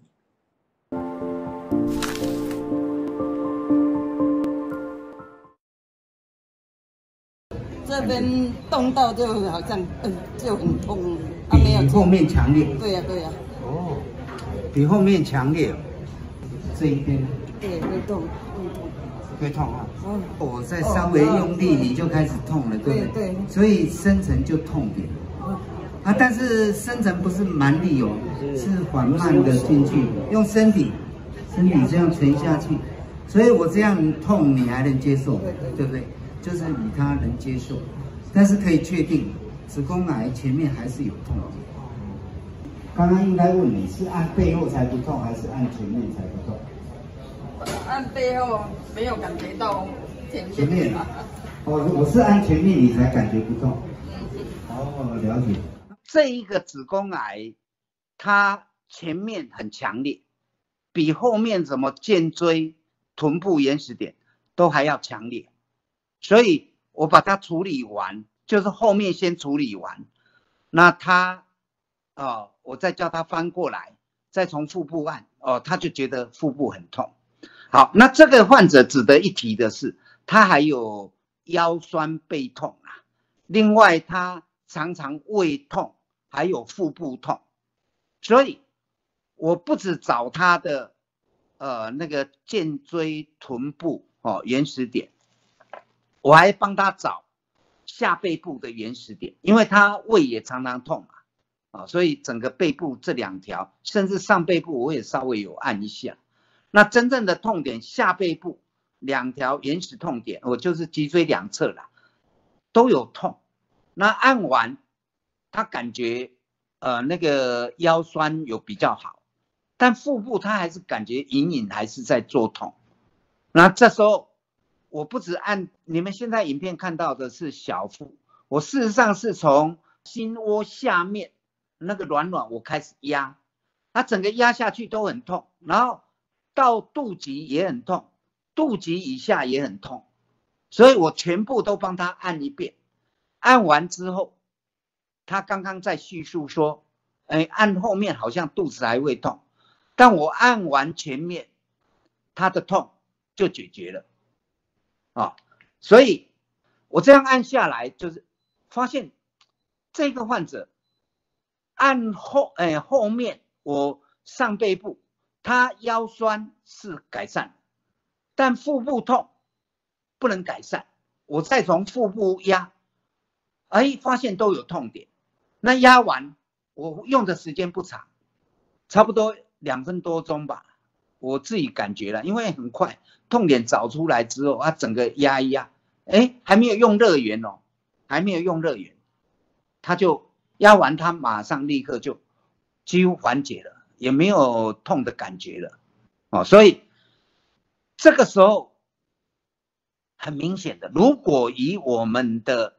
这边动到就好像就很痛， 比后面强烈。 对呀，对呀。 哦，比后面强烈。这一边。 对，会痛， 会痛啊！我再稍微用力，你就开始痛了，对不对？对。所以深层就痛点。但是深层不是蛮力是缓慢的进去，用身体这样沉下去。所以我这样痛，你还能接受，对不对？就是你他能接受，但是可以确定子宫癌前面还是有痛点。刚刚应该问你是按背后才不痛，还是按前面才不痛？ 按背后没有感觉到前面。 我是按前面你才感觉不痛。了解。这一个子宫癌，它前面很强烈，比后面什么肩椎、臀部原始点都还要强烈。所以我把它处理完，就是后面先处理完，那他我再叫他翻过来，再从腹部按他就觉得腹部很痛。好，那这个患者值得一提的是，他还有腰酸背痛另外他常常胃痛，还有腹部痛，所以我不只找他的那个肩椎、臀部原始点。我还帮他找下背部的原始点，因为他胃也常常痛所以整个背部这两条，甚至上背部我也稍微有按一下。那真正的痛点下背部两条原始痛点，我就是脊椎两侧啦，都有痛。那按完，他感觉那个腰酸有比较好，但腹部他还是感觉隐隐还是在作痛。那这时候我不只按你们现在影片看到的是小腹，我事实上是从心窝下面那个软我开始压，它整个压下去都很痛，然后到肚脐也很痛，肚脐以下也很痛，所以我全部都帮他按一遍。按完之后，他刚刚在叙述说，按后面好像肚子还会痛，但我按完前面，他的痛就解决了。所以我这样按下来，就是发现这个患者按后面我上背部，他腰酸是改善，但腹部痛不能改善。我再从腹部压，发现都有痛点。那压完，我用的时间不长，差不多2分多钟吧。我自己感觉了，因为很快痛点找出来之后，整个压一压，还没有用热源还没有用热源，他就压完，他马上立刻就几乎缓解了，也没有痛的感觉了。所以这个时候很明显的，如果以我们的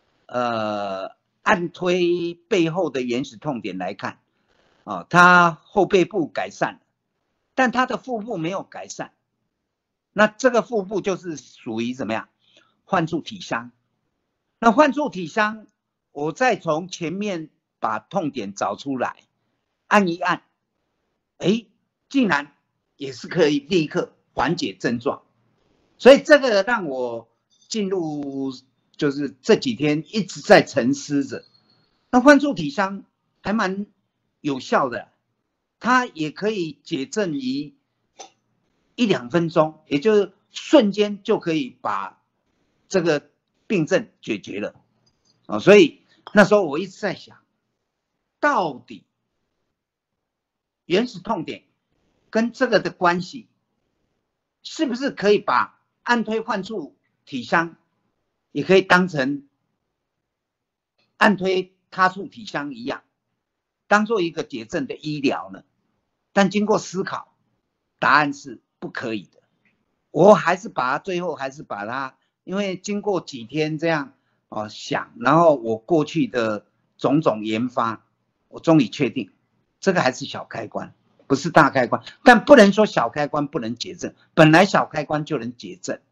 按推背后的原始痛点来看，他后背部改善了，但他的腹部没有改善，那这个腹部就是属于怎么样？ 患处体伤。那患处体伤，我再从前面把痛点找出来，按一按，哎，竟然也是可以立刻缓解症状。所以这个让我进入就是这几天一直在沉思着。那患处体伤还蛮有效的，它也可以解症于1-2分钟，也就是瞬间就可以把这个病症解决了。所以那时候我一直在想，到底原始痛点跟这个的关系，是不是可以把按推患处体伤也可以当成按推他处体伤一样，当做一个解症的医疗呢？但经过思考，答案是不可以的。我还是把它最后还是把它，因为经过几天这样想，然后我过去的种种研发，我终于确定这个还是小开关，不是大开关。但不能说小开关不能解症，本来小开关就能解症。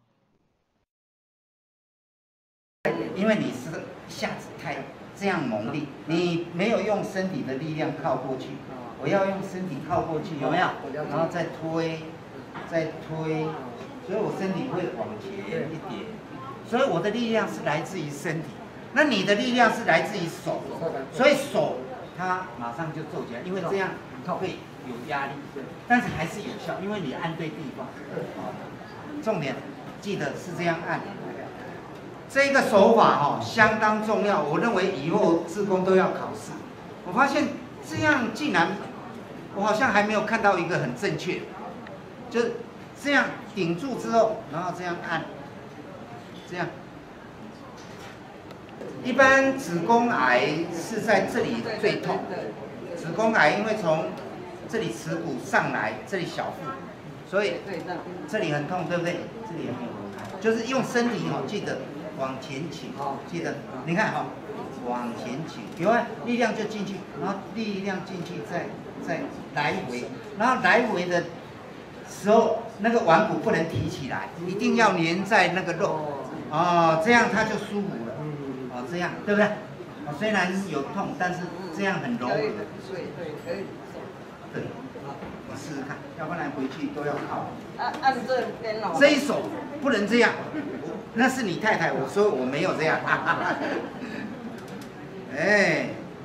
因为你是下肢太这样猛力，你没有用身体的力量靠过去，我要用身体靠过去，有没有？然后再推，再推，所以我身体会往前一点，所以我的力量是来自于身体，那你的力量是来自于手，所以手它马上就皱起来，因为这样会有压力，但是还是有效，因为你按对地方。重点记得是这样按。这个手法相当重要，我认为以后志工都要考试。我发现这样竟然，我好像还没有看到一个很正确的，就是这样顶住之后，然后这样按，这样。一般子宫癌是在这里最痛，子宫癌因为从这里耻骨上来，这里小腹，所以这里很痛，对不对？这里很痛，就是用身体记得。往前倾，记得，你看往前倾，有啊，力量就进去，然后力量进去，再来回，然后来回的时候，那个腕骨不能提起来，一定要粘在那个肉，这样它就舒服了，这样对不对？虽然有痛，但是这样很柔和。对，我试试看，要不然回去都要靠。 按这边哦。 这一手不能这样。那是你太太，我说我没有这样，哎，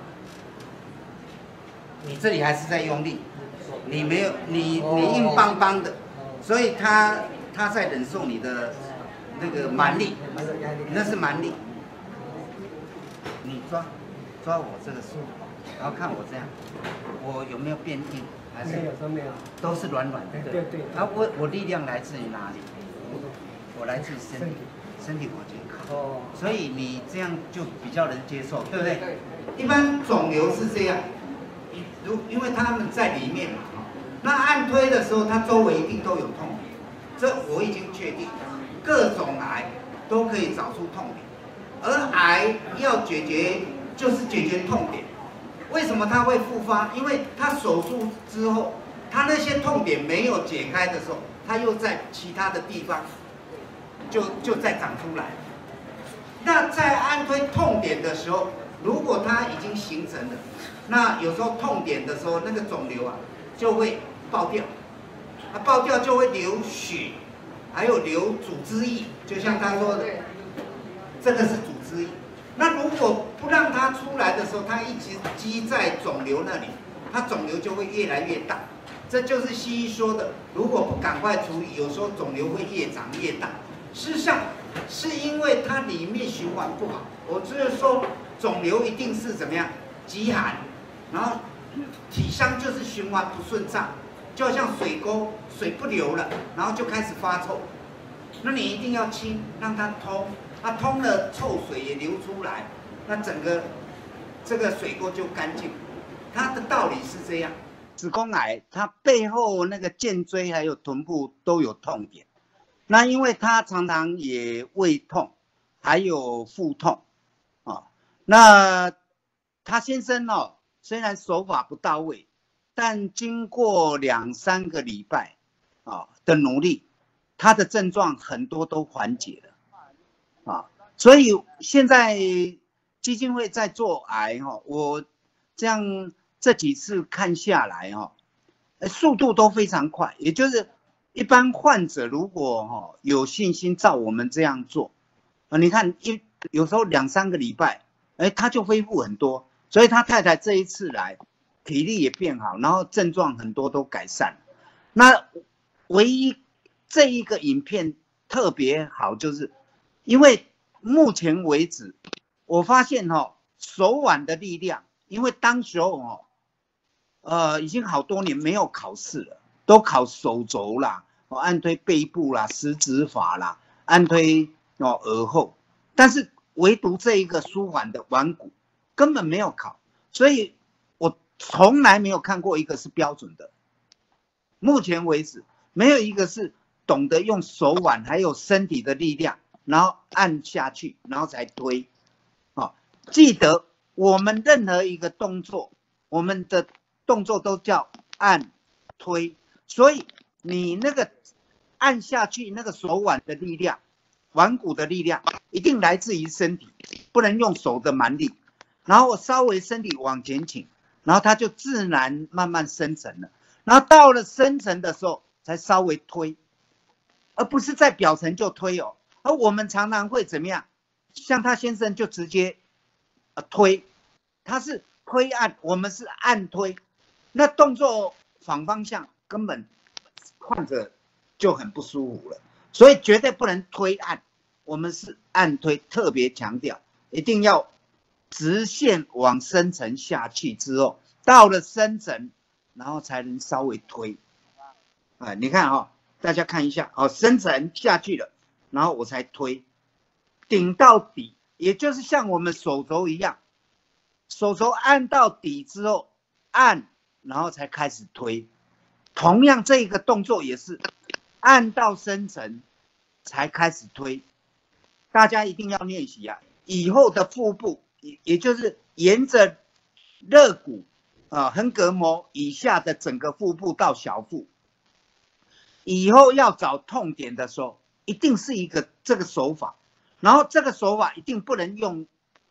你这里还是在用力，你没有，你硬邦邦的，所以他在忍受你的那个蛮力，那是蛮力。你抓我这个手，然后看我这样，我有没有变硬？还是没有，都是软软的。对。啊，我力量来自于哪里？我来自身体，身体往前靠，所以你这样就比较能接受，对不对？一般肿瘤是这样，因为他们在里面嘛，那按推的时候，它周围一定都有痛点，这我已经确定，各种癌都可以找出痛点，而癌要解决就是解决痛点。为什么它会复发？因为它手术之后，它那些痛点没有解开的时候，它又在其他的地方。就再长出来。那在按推痛点的时候，如果它已经形成了，那有时候痛点的时候，那个肿瘤就会爆掉，爆掉就会流血，还有流组织液，就像他说的，这个是组织液。那如果不让它出来的时候，它一直积在肿瘤那里，它肿瘤就会越来越大。这就是西医说的，如果不赶快处理，有时候肿瘤会越长越大。事实上，是因为它里面循环不好。我就是说，肿瘤一定是怎么样？极寒，然后体伤就是循环不顺畅，就好像水沟水不流了，然后就开始发臭。那你一定要清，让它通，它通了，臭水也流出来，那整个这个水沟就干净。它的道理是这样。子宫癌它背后那个肩椎还有臀部都有痛点。那因为他常常也胃痛，还有腹痛，那他先生虽然手法不到位，但经过2-3个礼拜的努力，他的症状很多都缓解了。 啊。所以现在基金会在做癌哈，我这样这几次看下来哈，速度都非常快，也就是一般患者如果有信心照我们这样做，你看有时候2、3个礼拜，他就恢复很多。所以他太太这一次来，体力也变好，然后症状很多都改善。那唯一这一个影片特别好，就是因为目前为止，我发现手腕的力量，因为当时候已经好多年没有考试了，都考手肘啦，按推背部啦、食指法啦，按推耳后，但是唯独这一个舒缓的腕骨根本没有考，所以我从来没有看过一个是标准的。目前为止，没有一个是懂得用手腕还有身体的力量，然后按下去，然后才推。记得我们任何一个动作，我们的动作都叫按推，所以你那个按下去那个手腕的力量、腕骨的力量，一定来自于身体，不能用手的蛮力。然后我稍微身体往前倾，然后它就自然慢慢生成了。然后到了深层的时候才稍微推，而不是在表层就推哦。而我们常常会怎么样？像他先生就直接推，他是推按，我们是按推，那动作反方向根本患者就很不舒服了。所以绝对不能推按，我们是按推，特别强调一定要直线往深层下去之后，到了深层。然后才能稍微推，你看大家看一下，深层下去了，然后我才推，顶到底，也就是像我们手肘一样，手肘按到底之后按，然后才开始推。同样这个动作也是按到深层才开始推，大家一定要练习啊！以后的腹部，也就是沿着肋骨。横膈膜以下的整个腹部到小腹，以后要找痛点的时候，一定是一个这个手法，然后这个手法一定不能用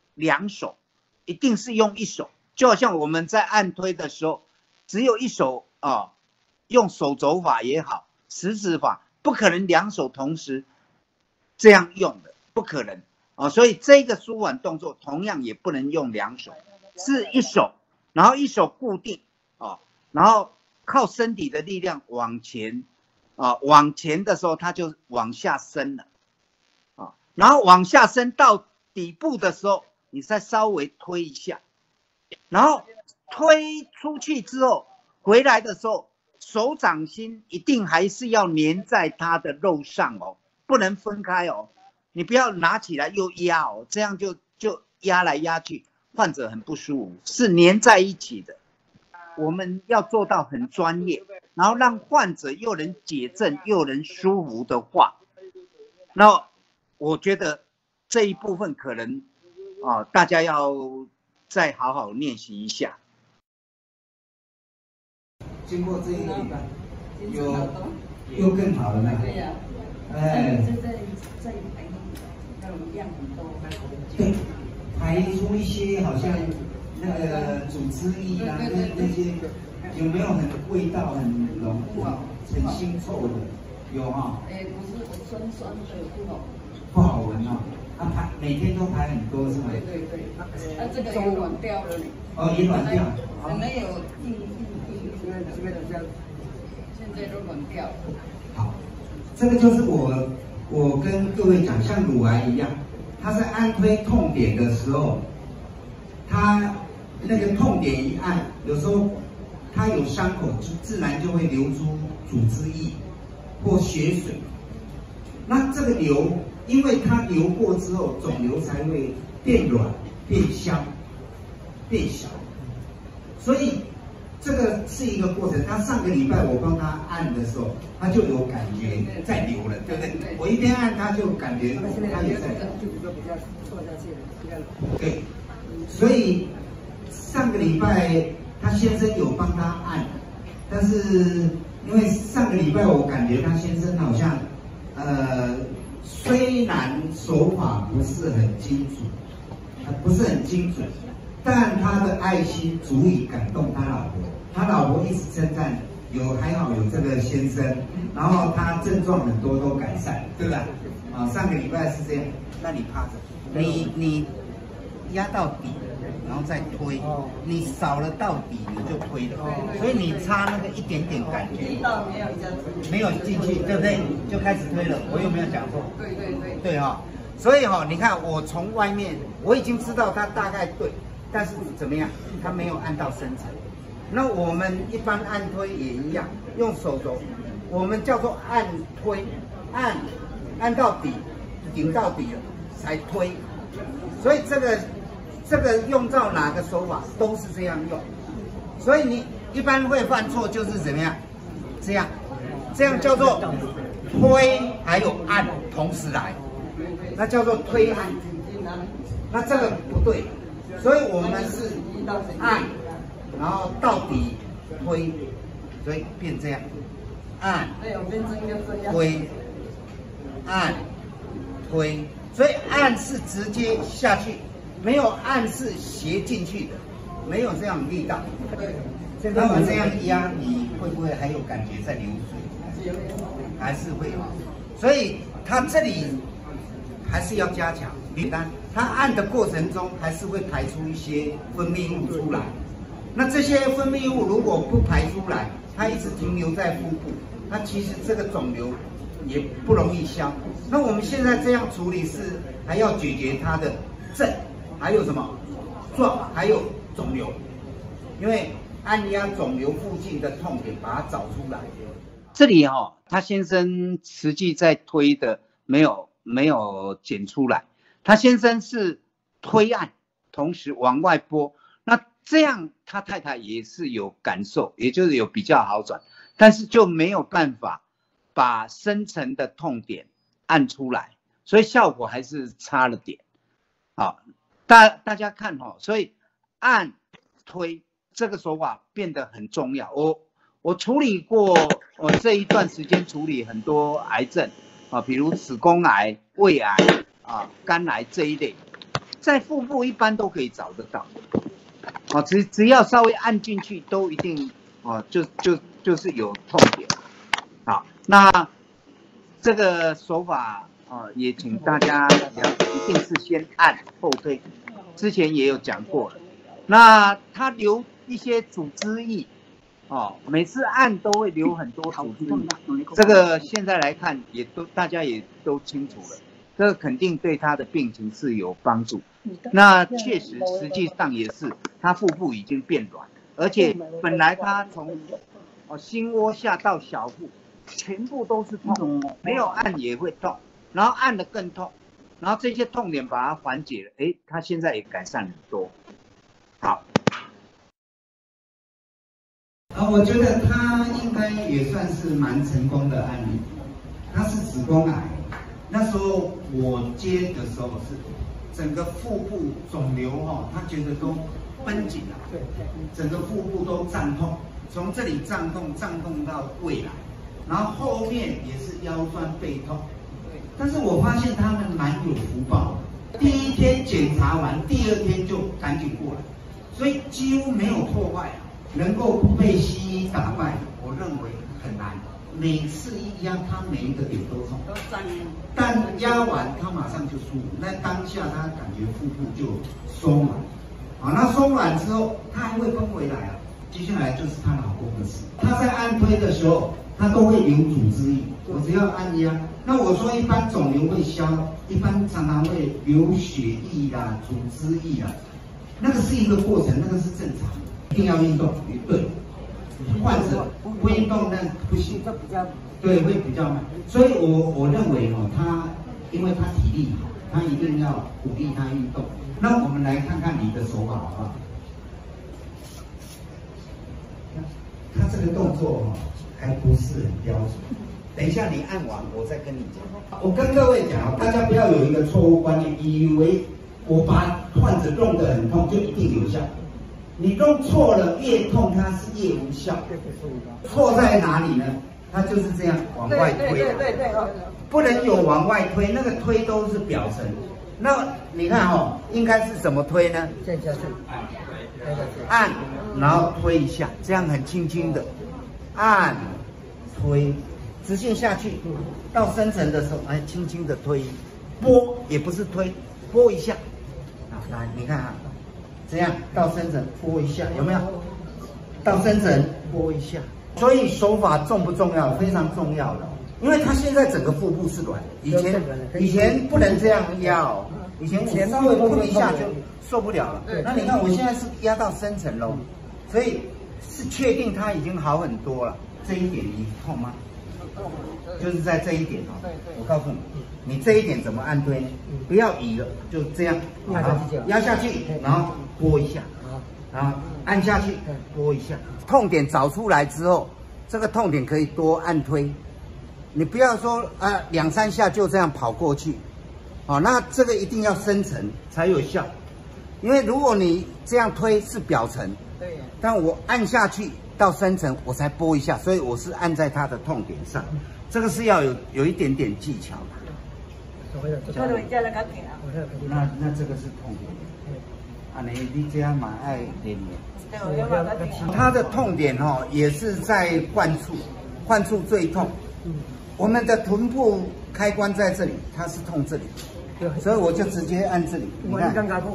2手，一定是用1手，就好像我们在按推的时候，只有1手用手肘法也好，食指法，不可能2手同时这样用的，不可能所以这个舒缓动作同样也不能用2手，是1手。然后1手固定然后靠身体的力量往前往前的时候它就往下伸了然后往下伸到底部的时候，你再稍微推一下，然后推出去之后回来的时候，手掌心一定还是要粘在它的肉上不能分开你不要拿起来又压这样就压来压去。患者很不舒服，是粘在一起的。我们要做到很专业，然后让患者又能解症又能舒服的话，那我觉得这一部分可能大家要再好好练习一下。 经过这一个礼拜，又更好了呢。 对呀，在量很多。 对。排出一些好像那个组织液啊，那些有没有很味道很浓很腥臭的？有不是酸酸的不好闻排每天都排很多是吗？ 对，这个也软掉了呢。 也软掉。 没有现在都软掉了。 好，这个就是我跟各位讲，像乳癌一样。他在按推痛点的时候，他那个痛点一按，有时候他有伤口，就自然就会流出组织液或血水。那这个流，因为它流过之后，肿瘤才会变软、变消、变小。所以这个是一个过程。他上个礼拜我帮他按的时候，他就有感觉在流了，对不对？我一边按，他就感觉他也在流。对，所以上个礼拜他先生有帮他按，但是因为上个礼拜我感觉他先生好像虽然手法不是很精准，但他的爱心足以感动他老婆。他老婆一直称赞，还好有这个先生，然后他症状很多都改善，对吧？啊，上个礼拜是这样，那你趴着，你压到底，然后再推，你扫了到底你就推了，所以你差那个一点点感觉， 力道没有进去，对不对？就开始推了，我有没有讲错？对哈，所以哈，你看我从外面我已经知道它大概对，但是怎么样？它没有按到深层。那我们一般按推也一样，用手肘，我们叫做按推，按到底，顶到底了才推。所以这个用到哪个手法都是这样用。所以你一般会犯错就是怎么样？这样叫做推还有按同时来，那叫做推按。那这个不对，所以我们是按。然后到底推，所以变这样，按，推，按，推，所以按是直接下去，没有按是斜进去的，没有这样力道。那我这样压，你会不会还有感觉在流水？还是会有，所以它这里还是要加强。简单，它按的过程中还是会排出一些分泌物出来。那这些分泌物如果不排出来，它一直停留在腹部，那其实这个肿瘤也不容易消。那我们现在这样处理是还要解决它的症，还有什么状，还有肿瘤，因为按压肿瘤附近的痛点，把它找出来。 这里他先生实际在推的没有剪出来，他先生是推按，同时往外拨。那这样他太太也是有感受，也就是有比较好转，但是就没有办法把深层的痛点按出来，所以效果还是差了点。好，大家看所以按推这个手法变得很重要。我处理过，我这一段时间处理很多癌症比如子宫癌、胃癌肝癌这一类，在腹部一般都可以找得到。只要稍微按进去，都一定就是有痛点。好，那这个手法也请大家了解，一定是先按后推，之前也有讲过了。那它留一些组织液每次按都会留很多组织液，这个现在来看大家也都清楚了，这个肯定对他的病情是有帮助。那确实，实际上也是，他腹部已经变软，而且本来他从心窝下到小腹，全部都是痛，没有按也会痛，然后按得更痛，然后这些痛点把它缓解了，他现在也改善很多。好， 我觉得他应该也算是蛮成功的案例。他是子宫癌，那时候我接的时候是。整个腹部肿瘤他觉得都绷紧了，整个腹部都胀痛，从这里胀痛到胃来，然后后面也是腰酸背痛。但是我发现他们蛮有福报的，第一天检查完，第二天就赶紧过来，所以几乎没有破坏，能够不被西医打败，我认为很难。每次一压，他每一个点都痛，但压完他马上就舒服。那当下他感觉腹部就松软，那松软之后，他还会分回来接下来就是她老公的事。他在按推的时候，他都会留组织液。我只要按压，那我说一般肿瘤会消，一般常常会流血液啦、组织液啦，那个是一个过程，那个是正常的，一定要运动，对。患者不运动那不行，对，会比较慢。所以我认为他因为他体力好，他一定要鼓励他运动。那我们来看看你的手法好不好？他这个动作还不是很标准。等一下你按完，我再跟你讲。我跟各位讲大家不要有一个错误观念，以为我把患者弄得很痛就一定有效。你弄错了，越痛它是越无效。错在哪里呢？ 它就是这样往外推， 对， 不能有往外推，那个推都是表层。那你看哦，应该是怎么推呢？ 这下去， 按，然后推一下，这样很轻轻的按推，直线下去，到深层的时候，哎，轻轻的推，拨也不是推，拨一下。啊，来，你看啊，这样到深层拨一下，有没有？到深层拨一下。所以手法重不重要？非常重要的，因为他现在整个腹部是软的，以前不能这样压，以前我稍微碰一下就受不了了。那你看我现在是压到深层喽，所以是确定他已经好很多了。这一点你痛吗？就是在这一点哦。我告诉你，你这一点怎么按推呢？不要移了，就这样，压下去，然后拨一下。啊，按下去，拨一下，痛点找出来之后，这个痛点可以多按推，你不要说啊2、3下就这样跑过去，哦，那这个一定要深层才有效，因为如果你这样推是表层，对，但我按下去到深层我才拨一下，所以我是按在它的痛点上，这个是要有一点点技巧的。那这个是痛点。你这样嘛爱练练。它的痛点也是在患处最痛。我们的臀部开关在这里，它是痛这里，所以我就直接按这里。你看，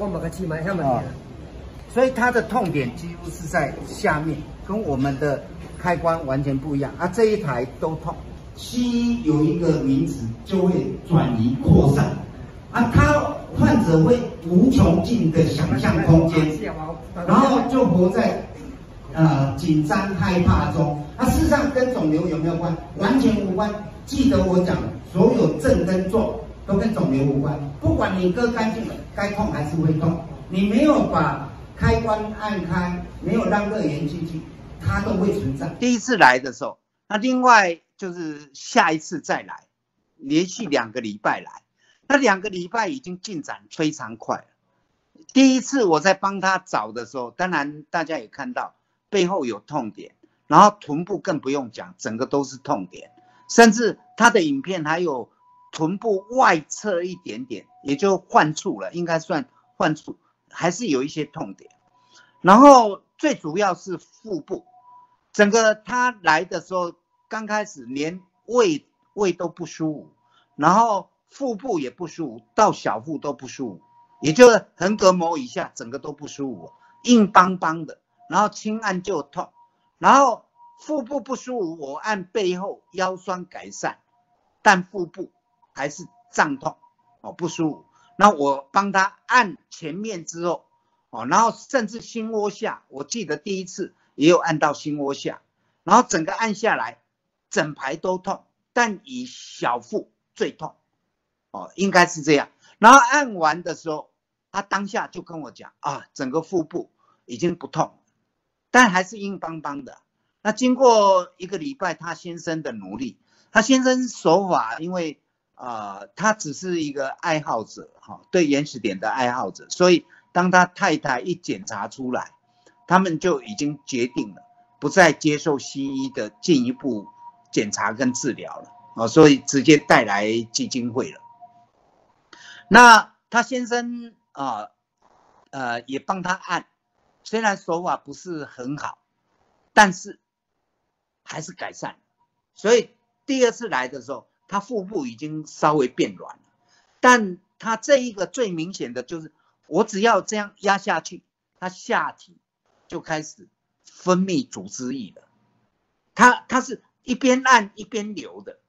所以它的痛点几乎是在下面，跟我们的开关完全不一样啊。这一台都痛。西医有一个名词，就会转移扩散。患者会无穷尽的想象空间，然后就活在紧张害怕中。事实上跟肿瘤有没有关？完全无关。记得我讲，所有症跟状都跟肿瘤无关。不管你割干净了，该痛还是会痛。你没有把开关按开，没有让热源进去，它都会存在。第一次来的时候，那另外就是下一次再来，连续2个礼拜来。那2个礼拜已经进展非常快了。第一次我在帮他找的时候，当然大家也看到背后有痛点，然后臀部更不用讲，整个都是痛点，甚至他的影片还有臀部外侧一点点，也就患处了，应该算患处，还是有一些痛点。然后最主要是腹部，整个他来的时候，刚开始连胃都不舒服，然后腹部也不舒服，到小腹都不舒服，也就是横膈膜以下整个都不舒服，硬邦邦的，然后轻按就痛，然后腹部不舒服，我按背后腰酸改善，但腹部还是胀痛不舒服。那我帮他按前面之后然后甚至心窝下，我记得第一次也有按到心窝下，然后整个按下来，整排都痛，但以小腹最痛。应该是这样。然后按完的时候，他当下就跟我讲整个腹部已经不痛，但还是硬邦邦的。那经过1个礼拜，他先生的努力，他先生手法，因为他只是一个爱好者对原始点的爱好者，所以当他太太一检查出来，他们就已经决定了不再接受西医的进一步检查跟治疗了所以直接带来基金会了。那他先生也帮他按，虽然手法不是很好，但是还是改善。所以第2次来的时候，他腹部已经稍微变软了，但他这一个最明显的就是，我只要这样压下去，他下体就开始分泌组织液了。他是一边按一边流的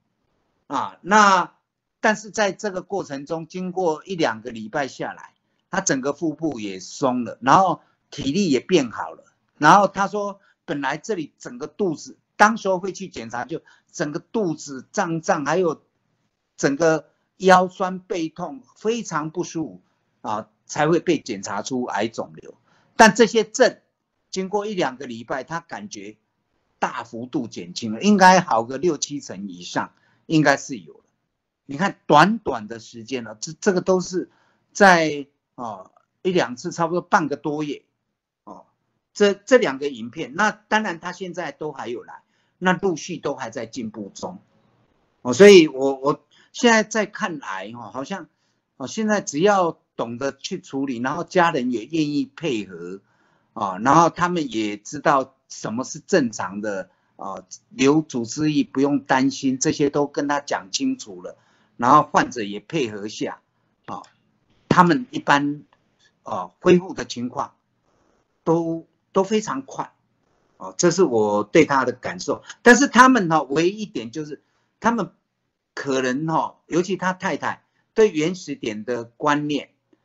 但是在这个过程中，经过1、2个礼拜下来，他整个腹部也松了，然后体力也变好了。然后他说，本来这里整个肚子，当时候会去检查，就整个肚子胀胀，还有整个腰酸背痛，非常不舒服才会被检查出癌肿瘤。但这些症经过1、2个礼拜，他感觉大幅度减轻了，应该好个6、7成以上，应该是有了。你看短短的时间了，这个都是在1、2次，差不多半个多月这2个影片。那当然他现在都还有来， 那陆续都还在进步中。所以我现在在看来好像现在只要懂得去处理，然后家人也愿意配合然后他们也知道什么是正常的留组织液不用担心，这些都跟他讲清楚了，然后患者也配合下他们一般恢复的情况都非常快这是我对他的感受。但是他们唯一一点就是他们可能尤其他太太对原始点的观念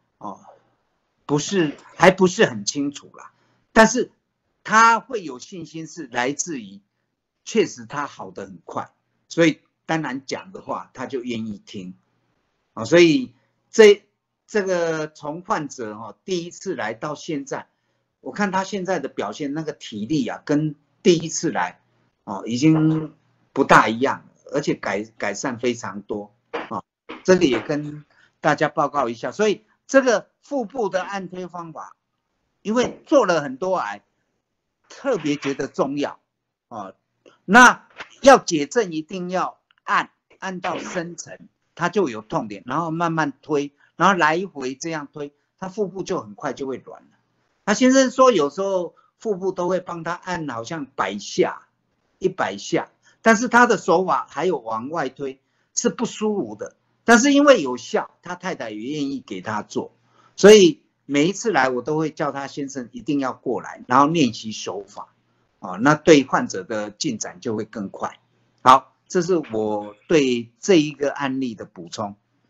还不是很清楚啦，但是他会有信心是来自于确实他好得很快，所以当然讲的话他就愿意听所以这个从患者第一次来到现在，我看他现在的表现，那个体力跟第一次来已经不大一样了，而且改善非常多这个也跟大家报告一下。所以这个腹部的按推方法，因为做了很多癌，特别觉得重要那要解症一定要按到深层，它就有痛点，然后慢慢推，然后来回这样推，他腹部就很快就会软了。他先生说有时候腹部都会帮他按好像100下，但是他的手法还有往外推是不舒服的，但是因为有效，他太太也愿意给他做，所以每一次来我都会叫他先生一定要过来，然后练习手法那对患者的进展就会更快。好，这是我对这一个案例的补充。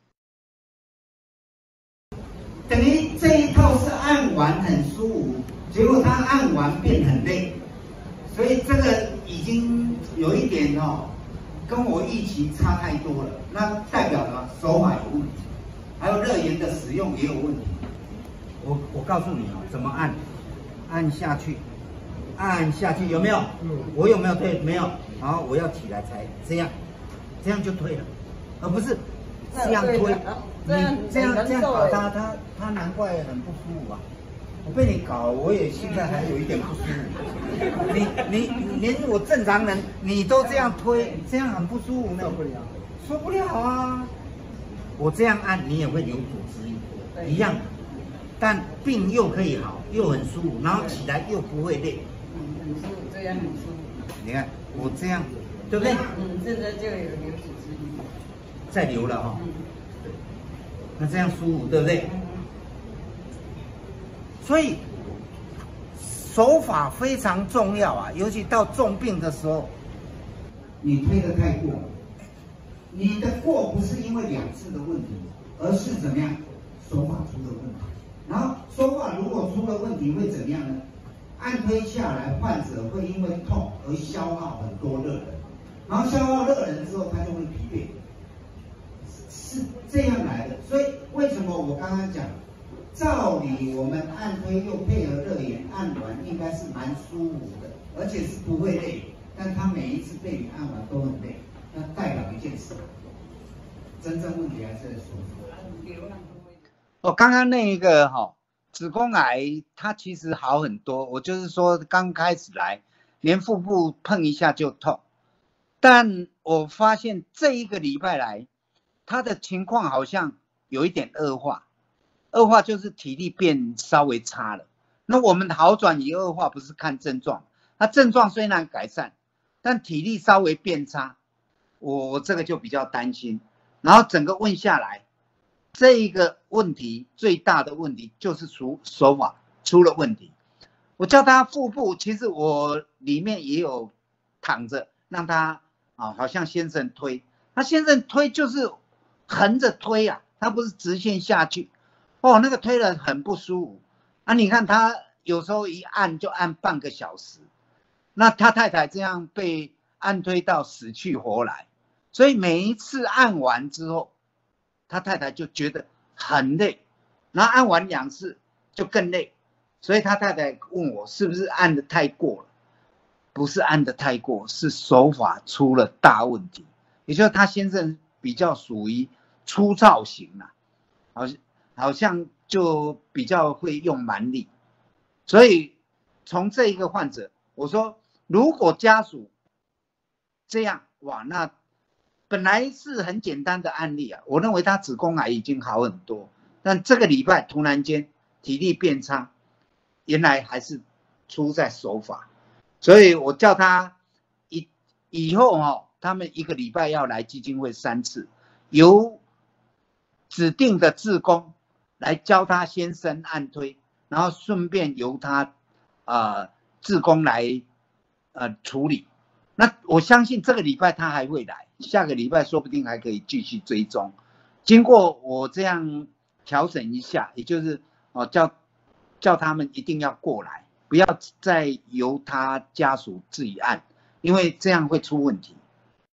等于这一套是按完很舒服，结果他按完变很累，所以这个已经有一点跟我预期差太多了。那代表了手法有问题，还有热源的使用也有问题。我告诉你怎么按下去，按下去有没有？我有没有推？没有。然后我要起来才这样就推了，而不是这样推。你这样搞他难怪很不舒服啊！我被你搞，我也现在还有一点不舒服。你连我正常人你都这样推，这样很不舒服呢？受不了啊！我这样按你也会有组织液一样的，但病又可以好，又很舒服，然后起来又不会累。 很舒服，这样很舒服。 你看我这样，对不对？ 现在就有流组织液， 再流了那这样舒服，对不对？所以手法非常重要啊，尤其到重病的时候，你推得太过，你的过不是因为2次的问题，而是怎么样？手法出了问题。然后手法如果出了问题会怎么样呢？按推下来，患者会因为痛而消耗很多热能，然后消耗热能之后，他就会疲惫。是这样来的，所以为什么我刚刚讲，照理我们按推又配合热源按完，应该是蛮舒服的，而且是不会累。但他每一次被你按完都很累，那代表一件事，真正问题还是在手法。 刚刚那一个子宫癌它其实好很多，我就是说刚开始来，连腹部碰一下就痛，但我发现这一个礼拜来，他的情况好像有一点恶化就是体力变稍微差了。那我们好转与恶化不是看症状，他症状虽然改善，但体力稍微变差，我这个就比较担心。然后整个问下来，这一个问题最大的问题就是手法出了问题。我叫他腹部，其实我里面也有躺着让他好像先生推，他先生推就是横着推他不是直线下去那个推了很不舒服你看他有时候一按就按半个小时，那他太太这样被按推到死去活来，所以每一次按完之后，他太太就觉得很累，然后按完2次就更累，所以他太太问我是不是按得太过了，不是按得太过，是手法出了大问题，也就是他先生比较属于粗糙型好像就比较会用蛮力，所以从这一个患者，我说如果家属这样哇，那本来是很简单的案例啊，我认为他子宫癌已经好很多，但这个礼拜突然间体力变差，原来还是出在手法，所以我叫他以后他们1个礼拜要来基金会3次，由指定的志工来教他先生按推，然后顺便由他志工来处理。那我相信这个礼拜他还会来，下个礼拜说不定还可以继续追踪。经过我这样调整一下，也就是叫他们一定要过来，不要再由他家属自己按，因为这样会出问题。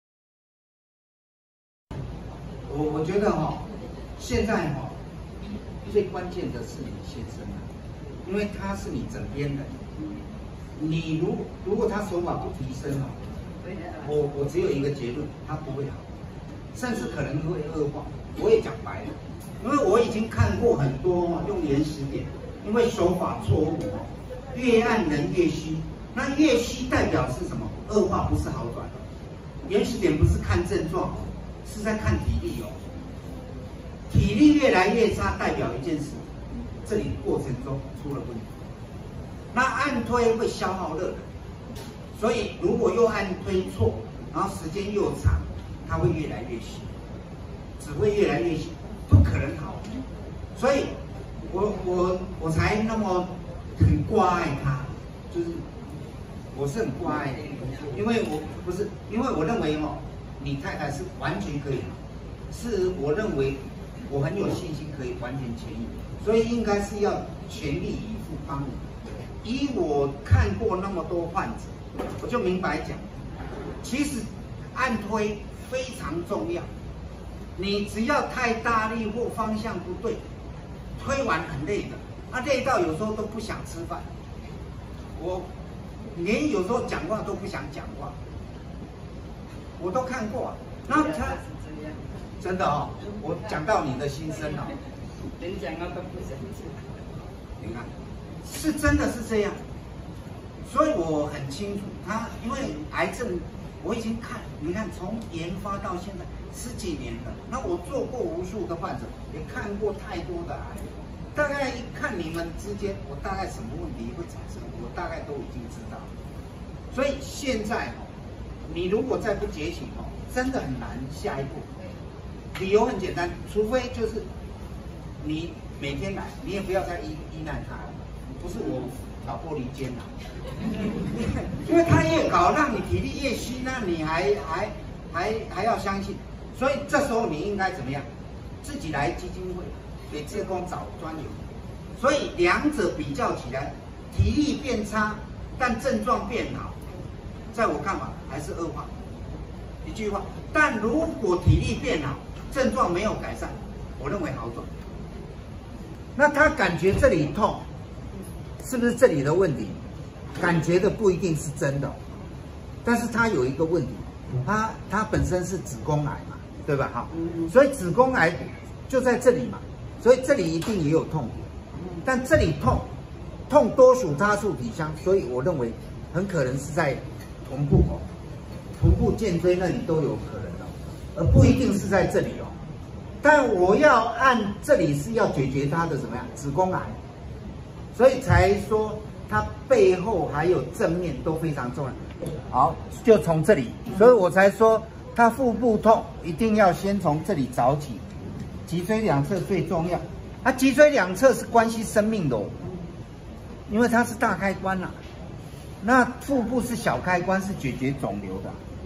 我觉得现在最关键的是你先生啊，因为他是你枕边人。你如果他手法不提升我只有一个结论，他不会好，甚至可能会恶化。我也讲白了，因为我已经看过很多用原始点，因为手法错误越按人越虚，那越虚代表是什么？恶化不是好转。原始点不是看症状，是在看体力体力越来越差，代表一件事，这里过程中出了问题。那按推会消耗热能，所以如果又按推错，然后时间又长，它会越来越细，只会越来越细，不可能好。所以我才那么很挂碍他，就是我是很挂碍的，因为我认为你太太是完全可以好，是我认为我很有信心可以完全痊愈，所以应该是要全力以赴帮你。以我看过那么多患者，我就明白讲，其实按推非常重要。你只要太大力或方向不对，推完很累的，累到有时候都不想吃饭。我连有时候讲话都不想讲话，我都看过。那他真的我讲到你的心声连讲话都不想讲。 你看。是真的是这样，所以我很清楚他，因为癌症我已经你看从研发到现在10几年了，那我做过无数的患者，也看过太多的癌，大概一看你们之间，我大概什么问题会产生，我大概都已经知道。所以现在你如果再不觉醒真的很难下一步。理由很简单，除非就是你每天来，你也不要再依赖他了。不是我搞玻璃间因为他越搞让你体力越虚，那你还要相信，所以这时候你应该怎么样？自己来基金会给志工找专友，所以两者比较起来，体力变差，但症状变好，在我看法还是恶化。一句话，但如果体力变好，症状没有改善，我认为好转。那他感觉这里痛。是不是这里的问题？感觉的不一定是真的，但是它有一个问题，它本身是子宫癌嘛，对吧？所以子宫癌就在这里嘛，所以这里一定也有痛点，但这里痛多属他处体相，所以我认为很可能是在臀部肩椎那里都有可能而不一定是在这里但我要按这里是要解决它的怎么样子宫癌。所以才说它背后还有正面都非常重要。好，就从这里，所以我才说它腹部痛一定要先从这里找起，脊椎两侧最重要。脊椎两侧是关系生命的因为它是大开关那腹部是小开关，是解决肿瘤的。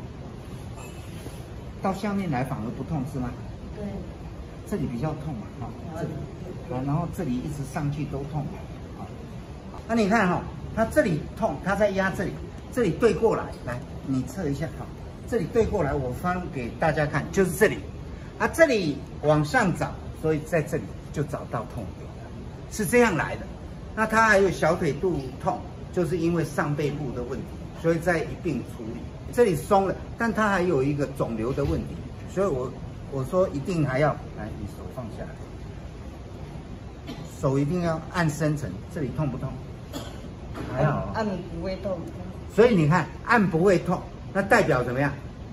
到下面来反而不痛是吗？对，这里比较痛这里然后这里一直上去都痛。那你看它这里痛，它在压这里，这里对过来，来你测一下这里对过来，我翻给大家看，就是这里，这里往上找，所以在这里就找到痛点了，是这样来的。那它还有小腿肚痛，就是因为上背部的问题，所以在一并处理。这里松了，但它还有一个肿瘤的问题，所以我说一定还要来，你手放下来，手一定要按深层，这里痛不痛？还好， 按不会痛。 所以你看，按不会痛，那代表怎么样？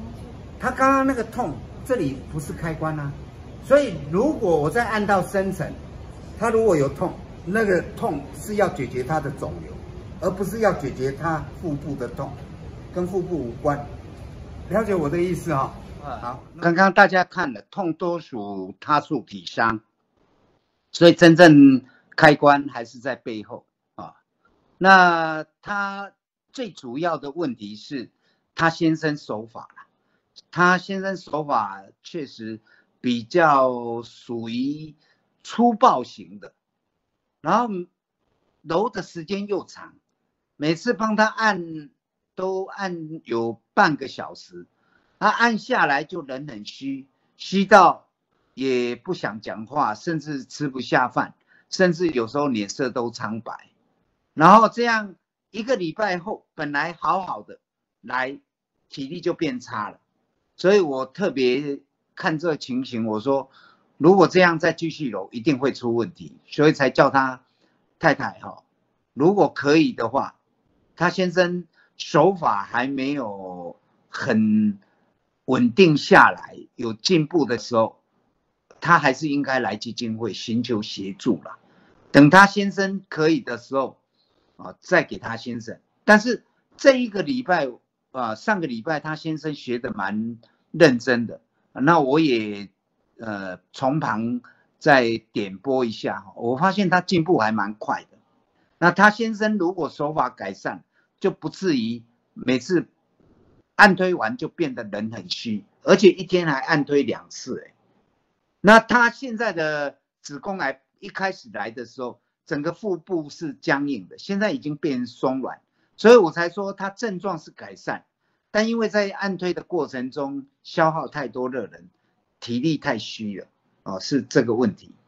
他刚刚那个痛，这里不是开关啊，所以如果我再按到深层，他如果有痛，那个痛是要解决他的肿瘤，而不是要解决他腹部的痛，跟腹部无关。了解我的意思啊？好， 刚刚大家看了，痛多属他处体伤，所以真正开关还是在背后啊。那他最主要的问题是他先生手法了，他先生手法确实比较属于粗暴型的，然后揉的时间又长，每次帮他按都按有半个小时，他按下来就人很虚，虚到也不想讲话，甚至吃不下饭，甚至有时候脸色都苍白。然后这样1个礼拜后，本来好好的，来体力就变差了。所以我特别看这情形，我说如果这样再继续揉，一定会出问题，所以才叫他太太如果可以的话，他先生手法还没有很稳定下来，有进步的时候，他还是应该来基金会寻求协助了。等他先生可以的时候再给他先生。但是这1个礼拜上个礼拜他先生学得蛮认真的，那我也从旁再点拨一下，我发现他进步还蛮快的。那他先生如果手法改善，就不至于每次按推完就变得人很虚，而且一天还按推2次。那他现在的子宫癌一开始来的时候，整个腹部是僵硬的，现在已经变松软，所以我才说他症状是改善，但因为在按推的过程中消耗太多热能，体力太虚了是这个问题。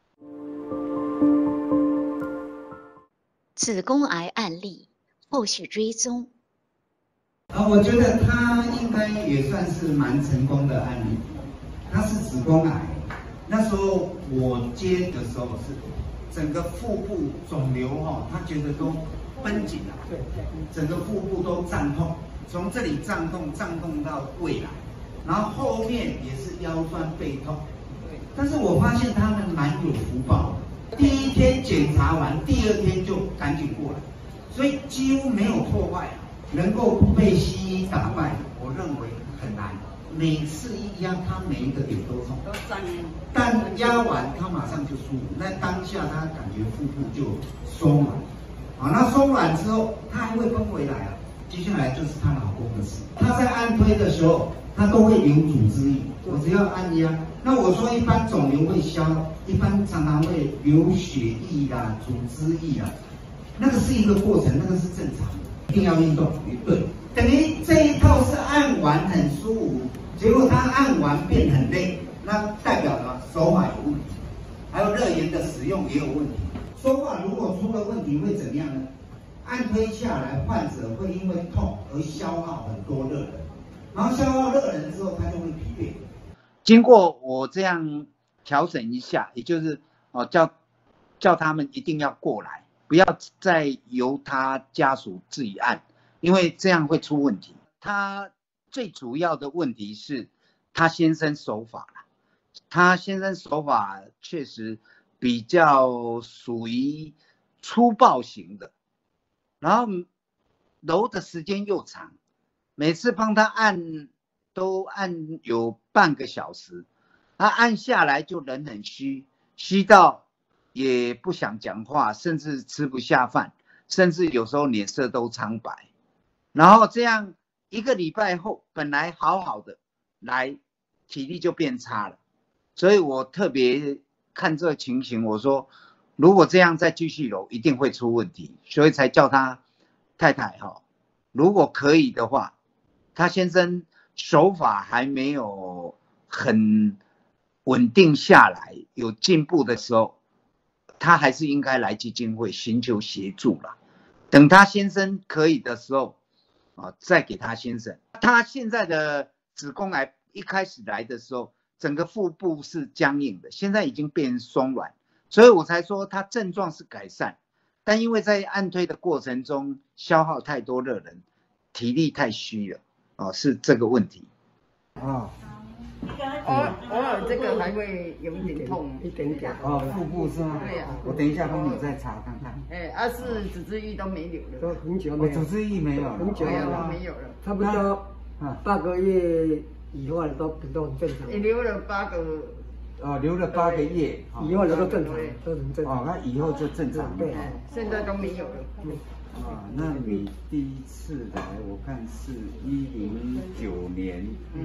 子宫癌案例后续追踪。 我觉得他应该也算是蛮成功的案例。他是子宫癌，那时候我接的时候是整个腹部肿瘤他觉得都绷紧了，对，整个腹部都胀痛，从这里胀痛到胃来，然后后面也是腰酸背痛。但是我发现他们蛮有福报的，第1天检查完，第2天就赶紧过来，所以几乎没有破坏，能够不被西医打败，我认为很难。每次一压，他每一个点都痛，但压完他马上就舒服。那当下他感觉腹部就松软，那松软之后，他还会分回来接下来就是她老公的事。她在按推的时候，她都会流组织液，我只要按压。那我说一般肿瘤会消，一般常常会流血液啦、组织液啦，那个是一个过程，那个是正常的，一定要运动。对，等于这一套是按完很舒服，结果他按完变很累，那代表了手法有问题，还有热源的使用也有问题。手法如果出了问题会怎么样呢？按推下来，患者会因为痛而消耗很多热能，然后消耗热能之后，他就会疲惫。 经过我这样调整一下，也就是叫他们一定要过来，不要再由他家属自己按，因为这样会出问题。他最主要的问题是他先生手法了，他先生手法确实比较属于粗暴型的，然后揉的时间又长，每次帮他按都按有半个小时，他按下来就人很虚，虚到也不想讲话，甚至吃不下饭，甚至有时候脸色都苍白。然后这样1个礼拜后，本来好好的，来体力就变差了。所以我特别看这情形，我说如果这样再继续揉，一定会出问题，所以才叫他太太如果可以的话，他先生手法还没有很稳定下来，有进步的时候，他还是应该来基金会寻求协助了。等他先生可以的时候再给他先生。他现在的子宫癌一开始来的时候，整个腹部是僵硬的，现在已经变松软，所以我才说他症状是改善，但因为在按推的过程中消耗太多热能，体力太虚了是这个问题。 哦。 偶尔这个还会有一点痛，一点点。 哦，腹部是吗？ 对呀。 我等一下帮你再查看看。 是组织液都没有了， 都很久没有。 组织液没有了， 很久了，没有了。 差不多8个月以后都很正常。 留了8个。 留了8个月， 以后都正常，都很正常。 那以后就正常了。 对， 现在都没有了。 那你第一次来，我看是109年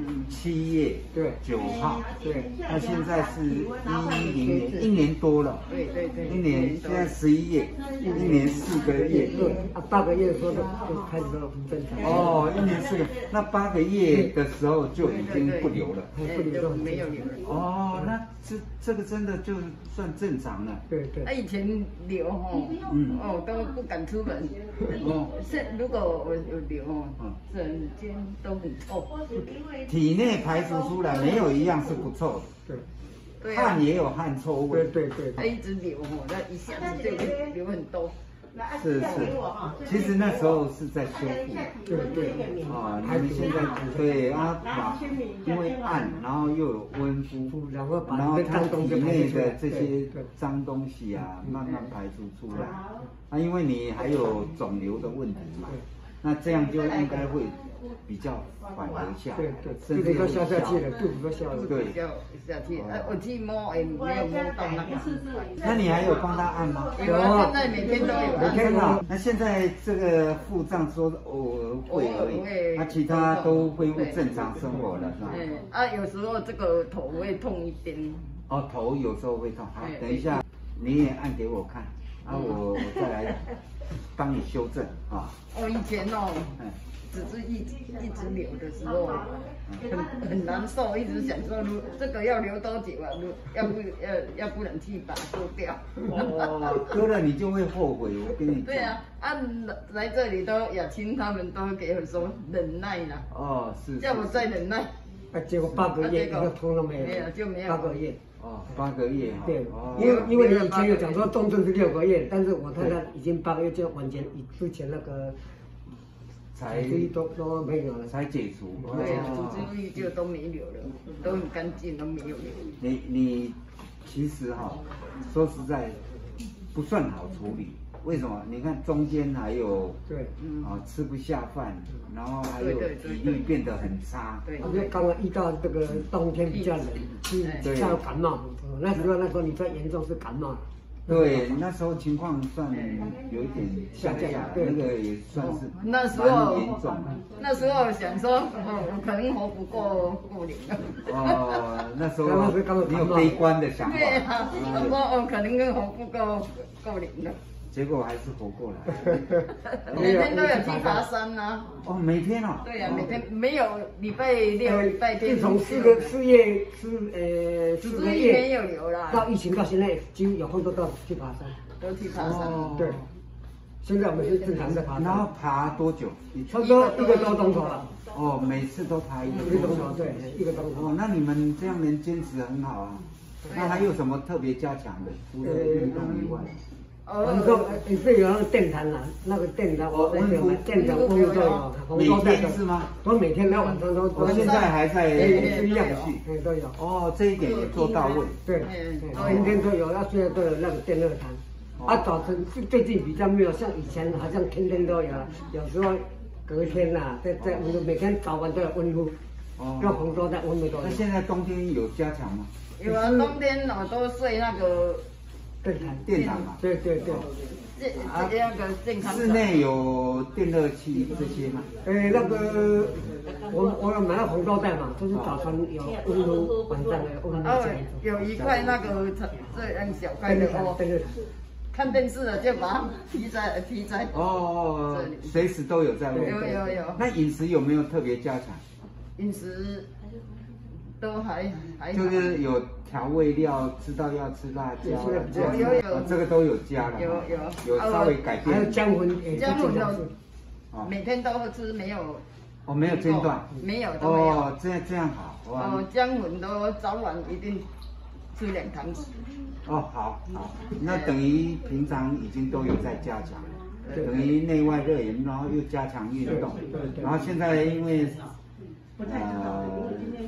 7月9号， 对， 那现在是110年，1年多了， 对， 一年，现在11月，1年4个月， 对，8个月的时候就开始都很正常。 哦，1年4个，那8个月的时候就已经不流了， 不流都没有流了。 哦，那这个真的就算正常了。 对。 以前流都不敢出门。如果我有流整间都很臭。 体内排除出来没有一样是不臭的。对，汗也有汗臭味。 对。 它一直流那一下子就流很多。 是，其实那时候是在修复。 对。 你们现在对因为按，然后又有温敷，然后它体内的这些脏东西慢慢排除出来。因为你还有肿瘤的问题嘛，那这样就应该会比较缓和下来。 对，肚子都消下去了，肚子都消了。 对， 下去。我去摸也没有摸到那个。 那你还有帮他按吗？ 有啊，现在每天都有。 每天啊？那现在这个腹胀说偶尔会而已，那其他都恢复正常生活了，是吧？ 有时候这个头会痛一点。 哦，头有时候会痛。好，等一下你也按给我看。我再来帮你修正啊。 以前只是一直流的时候，很难受，一直想说这个要流多久啊？要不能去把它割掉。 割了你就会后悔，我跟你讲。 对啊，来这里都雅青他们都给我说忍耐啦。是。叫我再忍耐。 结果8个月一个痛都没有。 没有就没有。 8个月。 8个月哈。 对，因为你以前有讲说重症是6个月，但是我太太已经8个月就完全之前那个才都没有了， 才解除。 对啊，组织液就都没流了，都很干净，都没有流。 你其实说实在不算好处理。为什么？你看中间还有吃不下饭，然后还有体力变得很差。 对，因为刚刚遇到这个冬天比较冷，像感冒。那时候你最严重是感冒。 对，那时候情况算有一点下降，那个也算是那时候严重。 那时候想说，我可能活不过年了。 那时候你有悲观的想法。 对啊，我说我可能活不过年了。结果还是活过来， 每天都有去爬山啊。 每天哦。 对呀，每天没有礼拜6、礼拜天。 自从4月没有流啦。 到疫情到现在，几乎有空都去爬山。 都去爬山。 对。现在我们是正常在爬山。 然后爬多久？ 差不多1个多钟头了。 每次都爬1个钟头，对，1个钟头。 那你们这样能坚持很好啊。那还有什么特别加强的？除了运动以外？ 我们说这有那个电毯啦，那个电毯我们有电毯风都有， 每天是吗？ 我每天到晚上都。 我现在还在一样去，都有。 这一点也做到位。 对，天天都有，现在都有那个电热毯。早晨最近比较没有像以前，好像天天都有，有时候隔天呐，在温度，每天早晚都有温敷。要红豆在温度都有。 那现在冬天有加强吗？ 有啊，冬天我都睡那个。 电毯嘛， 对。 这那个健康。 室内有电热器这些吗？ 那个我有买到红豆袋嘛，就是早上有温敷，晚上有温敷。 有一块那个这样小块的看电视的就把它披在。 随时都有在用。 有。 那饮食有没有特别加强？ 饮食都还就是有调味料，知道要吃辣椒， 有， 这个都有加了，有稍微改变。 还有姜粉都每天都吃，没有。 没有间断。 没有都没有。 这样好。 姜粉都早晚一定吃2汤匙。 好，那等于平常已经都有在加强，等于内外热源，然后又加强运动，然后现在因为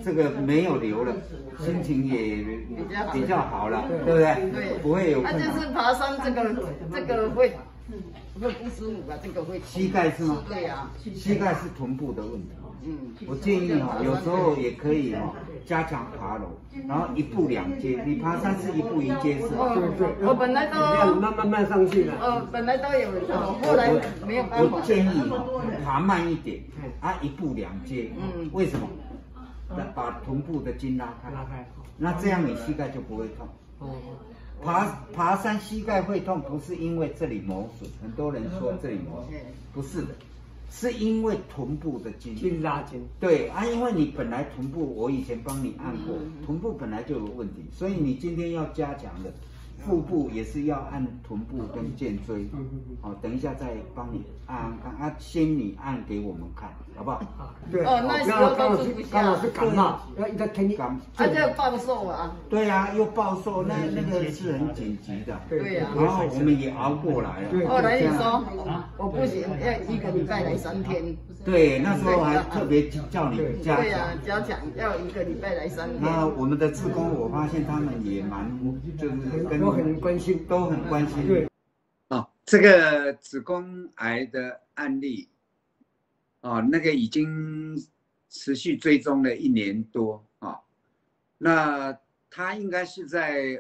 这个没有流了，心情也比较好了，对不对？ 对， 不会有困难。 那就是爬山这个会不舒服吧？这个会膝盖是吗？ 对呀， 膝盖是臀部的问题。我建议有时候也可以加强爬楼，然后1步2阶。你爬山是1步1阶是吧？ 对， 我本来都慢慢上去了。 本来都有，后来没有办法。 我建议爬慢一点，1步2阶。为什么？把臀部的筋拉开，那这样你膝盖就不会痛。爬山膝盖会痛，不是因为这里磨损，很多人说这里磨损，不是的，是因为臀部的筋拉筋。 对因为你本来臀部，我以前帮你按过，臀部本来就有问题，所以你今天要加强的。腹部也是要按臀部跟肩椎，等一下再帮你按看先你按给我们看，好不好？ 对， 那时候都是刚好是感冒，要一个天气感， 就暴瘦啊。 对啊，又暴瘦，那个是很紧急的。 对呀。 然后我们也熬过来了。 后来你说我不行，要1个礼拜来3天。对， 那时候还特别叫你加强。 对呀，加强要1个礼拜来3天。 那我们的志工，我发现他们也蛮就是都很关心。 对。 这个子宫癌的案例，那个已经持续追踪了1年多那他应该是在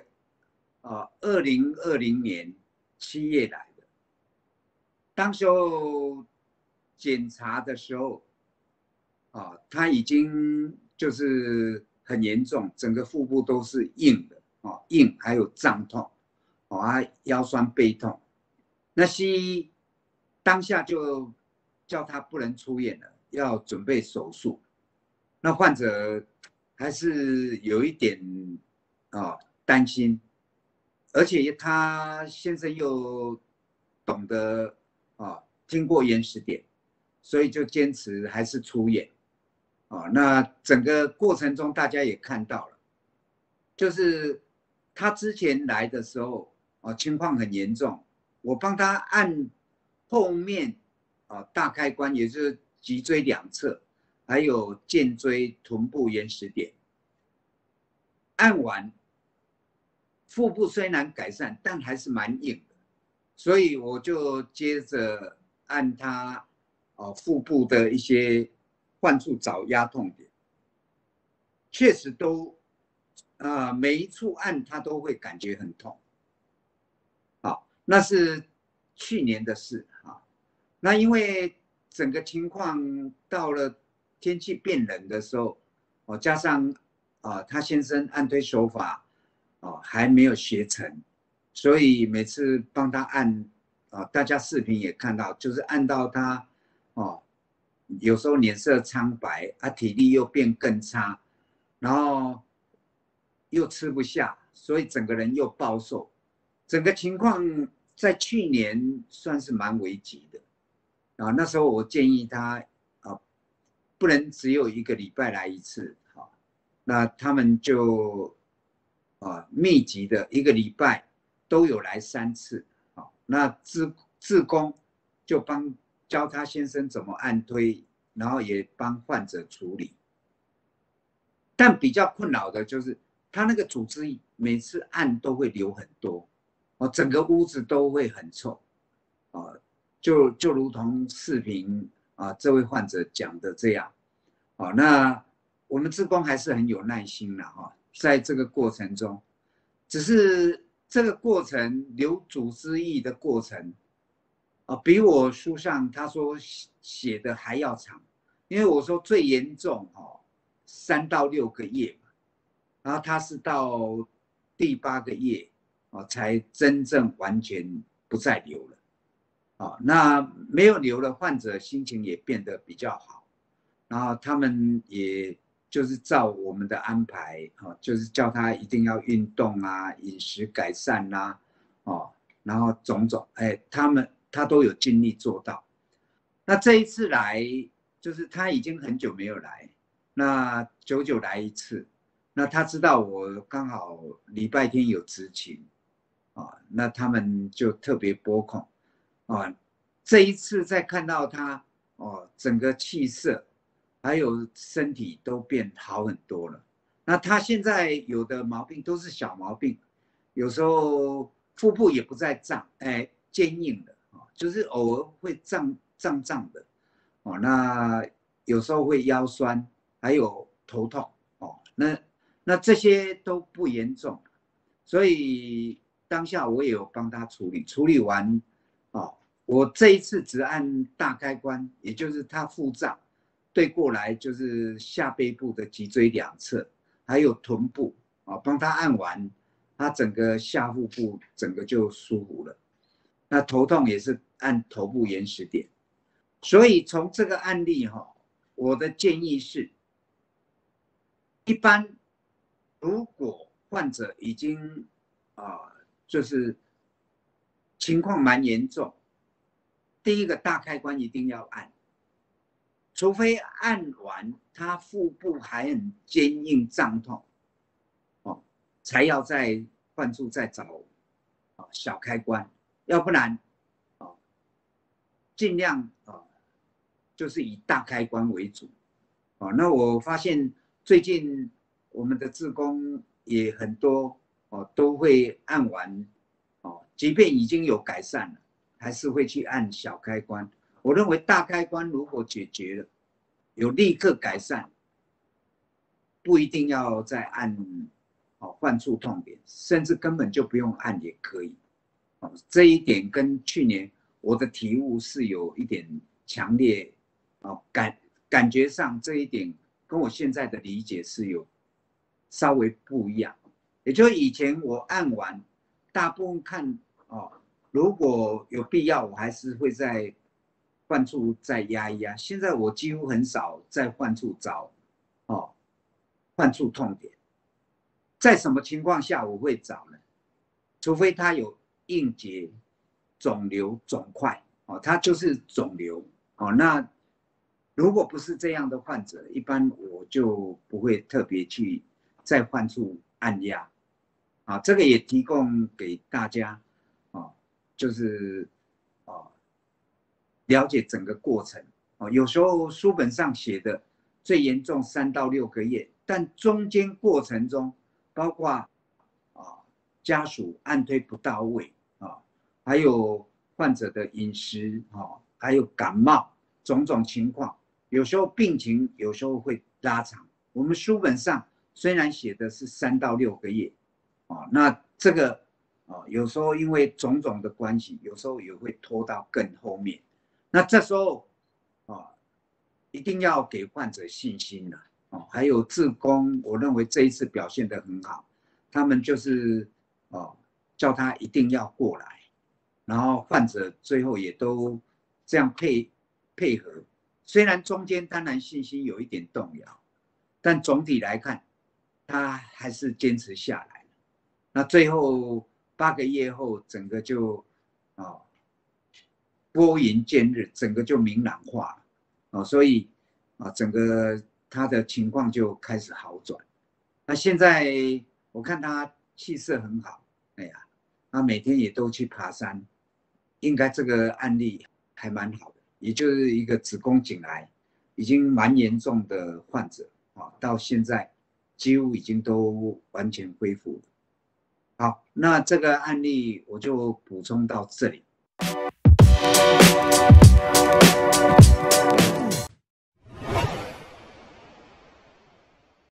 2020年7月来的，当时候检查的时候，他已经就是很严重，整个腹部都是硬的硬，还有胀痛，腰酸背痛。那西医当下就叫他不能出院了，要准备手术。那患者还是有一点担心，而且他先生又懂得听过原始点，所以就坚持还是出院。那整个过程中大家也看到了，就是他之前来的时候情况很严重。我帮他按后面大开关，也就是脊椎2侧，还有肩椎、臀部原始点。按完，腹部虽然改善，但还是蛮硬的，所以我就接着按他腹部的一些患处找压痛点，确实都每一处按他都会感觉很痛。那是去年的事那因为整个情况到了天气变冷的时候，加上他先生按推手法还没有学成，所以每次帮他按大家视频也看到，就是按到他有时候脸色苍白体力又变更差，然后又吃不下，所以整个人又暴瘦，整个情况在去年算是蛮危急的那时候我建议他不能只有1个礼拜来1次那他们就密集的1个礼拜都有来3次那志工就教他先生怎么按推，然后也帮患者处理。但比较困扰的就是他那个组织液每次按都会流很多整个屋子都会很臭就如同视频这位患者讲的这样那我们志工还是很有耐心啦在这个过程中，只是这个过程流组织液的过程比我书上他说写的还要长，因为我说最严重3到6个月然后他是到第8个月才真正完全不再流了那没有流了，患者心情也变得比较好，然后他们也就是照我们的安排就是叫他一定要运动饮食改善然后种种他都有尽力做到。那这一次来就是他已经很久没有来，那久久来1次，那他知道我刚好礼拜天有执勤那他们就特别拨空这一次再看到他整个气色还有身体都变好很多了。那他现在有的毛病都是小毛病，有时候腹部也不再胀，坚硬的就是偶尔会胀的那有时候会腰酸，还有头痛那这些都不严重，所以当下我也有帮他处理完我这一次只按大开关，也就是他腹胀对过来就是下背部的脊椎两侧，还有臀部帮他按完，他整个下腹部整个就舒服了。那头痛也是按头部原始点。所以从这个案例我的建议是，一般如果患者已经就是情况蛮严重，第一个大开关一定要按，除非按完他腹部还很坚硬胀痛才要再换处再找小开关，要不然尽量就是以大开关为主那我发现最近我们的志工也很多都会按完即便已经有改善了，还是会去按小开关。我认为大开关如果解决了，有立刻改善，不一定要再按患处痛点，甚至根本就不用按也可以这一点跟去年我的体悟是有一点强烈感觉上，这一点跟我现在的理解是有稍微不一样。也就是以前我按完大部分看如果有必要我还是会在患处再压一压，现在我几乎很少在患处找患处痛点。在什么情况下我会找呢？除非他有硬结、肿瘤、肿块它就是肿瘤那如果不是这样的患者，一般我就不会特别去在患处按压这个也提供给大家就是了解整个过程有时候书本上写的最严重3到6个月，但中间过程中包括家属按推不到位还有患者的饮食还有感冒种种情况，有时候病情有时候会拉长。我们书本上虽然写的是3到6个月那这个有时候因为种种的关系，有时候也会拖到更后面。那这时候一定要给患者信心了还有志工，我认为这一次表现得很好，他们就是叫他一定要过来，然后患者最后也都这样配合。虽然中间当然信心有一点动摇，但总体来看，他还是坚持下来了。那最后8个月后，整个就拨云见日，整个就明朗化了所以整个他的情况就开始好转。那现在我看他气色很好，他每天也都去爬山，应该这个案例还蛮好的，也就是一个子宫颈癌已经蛮严重的患者到现在几乎已经都完全恢复了。好，那这个案例我就补充到这里。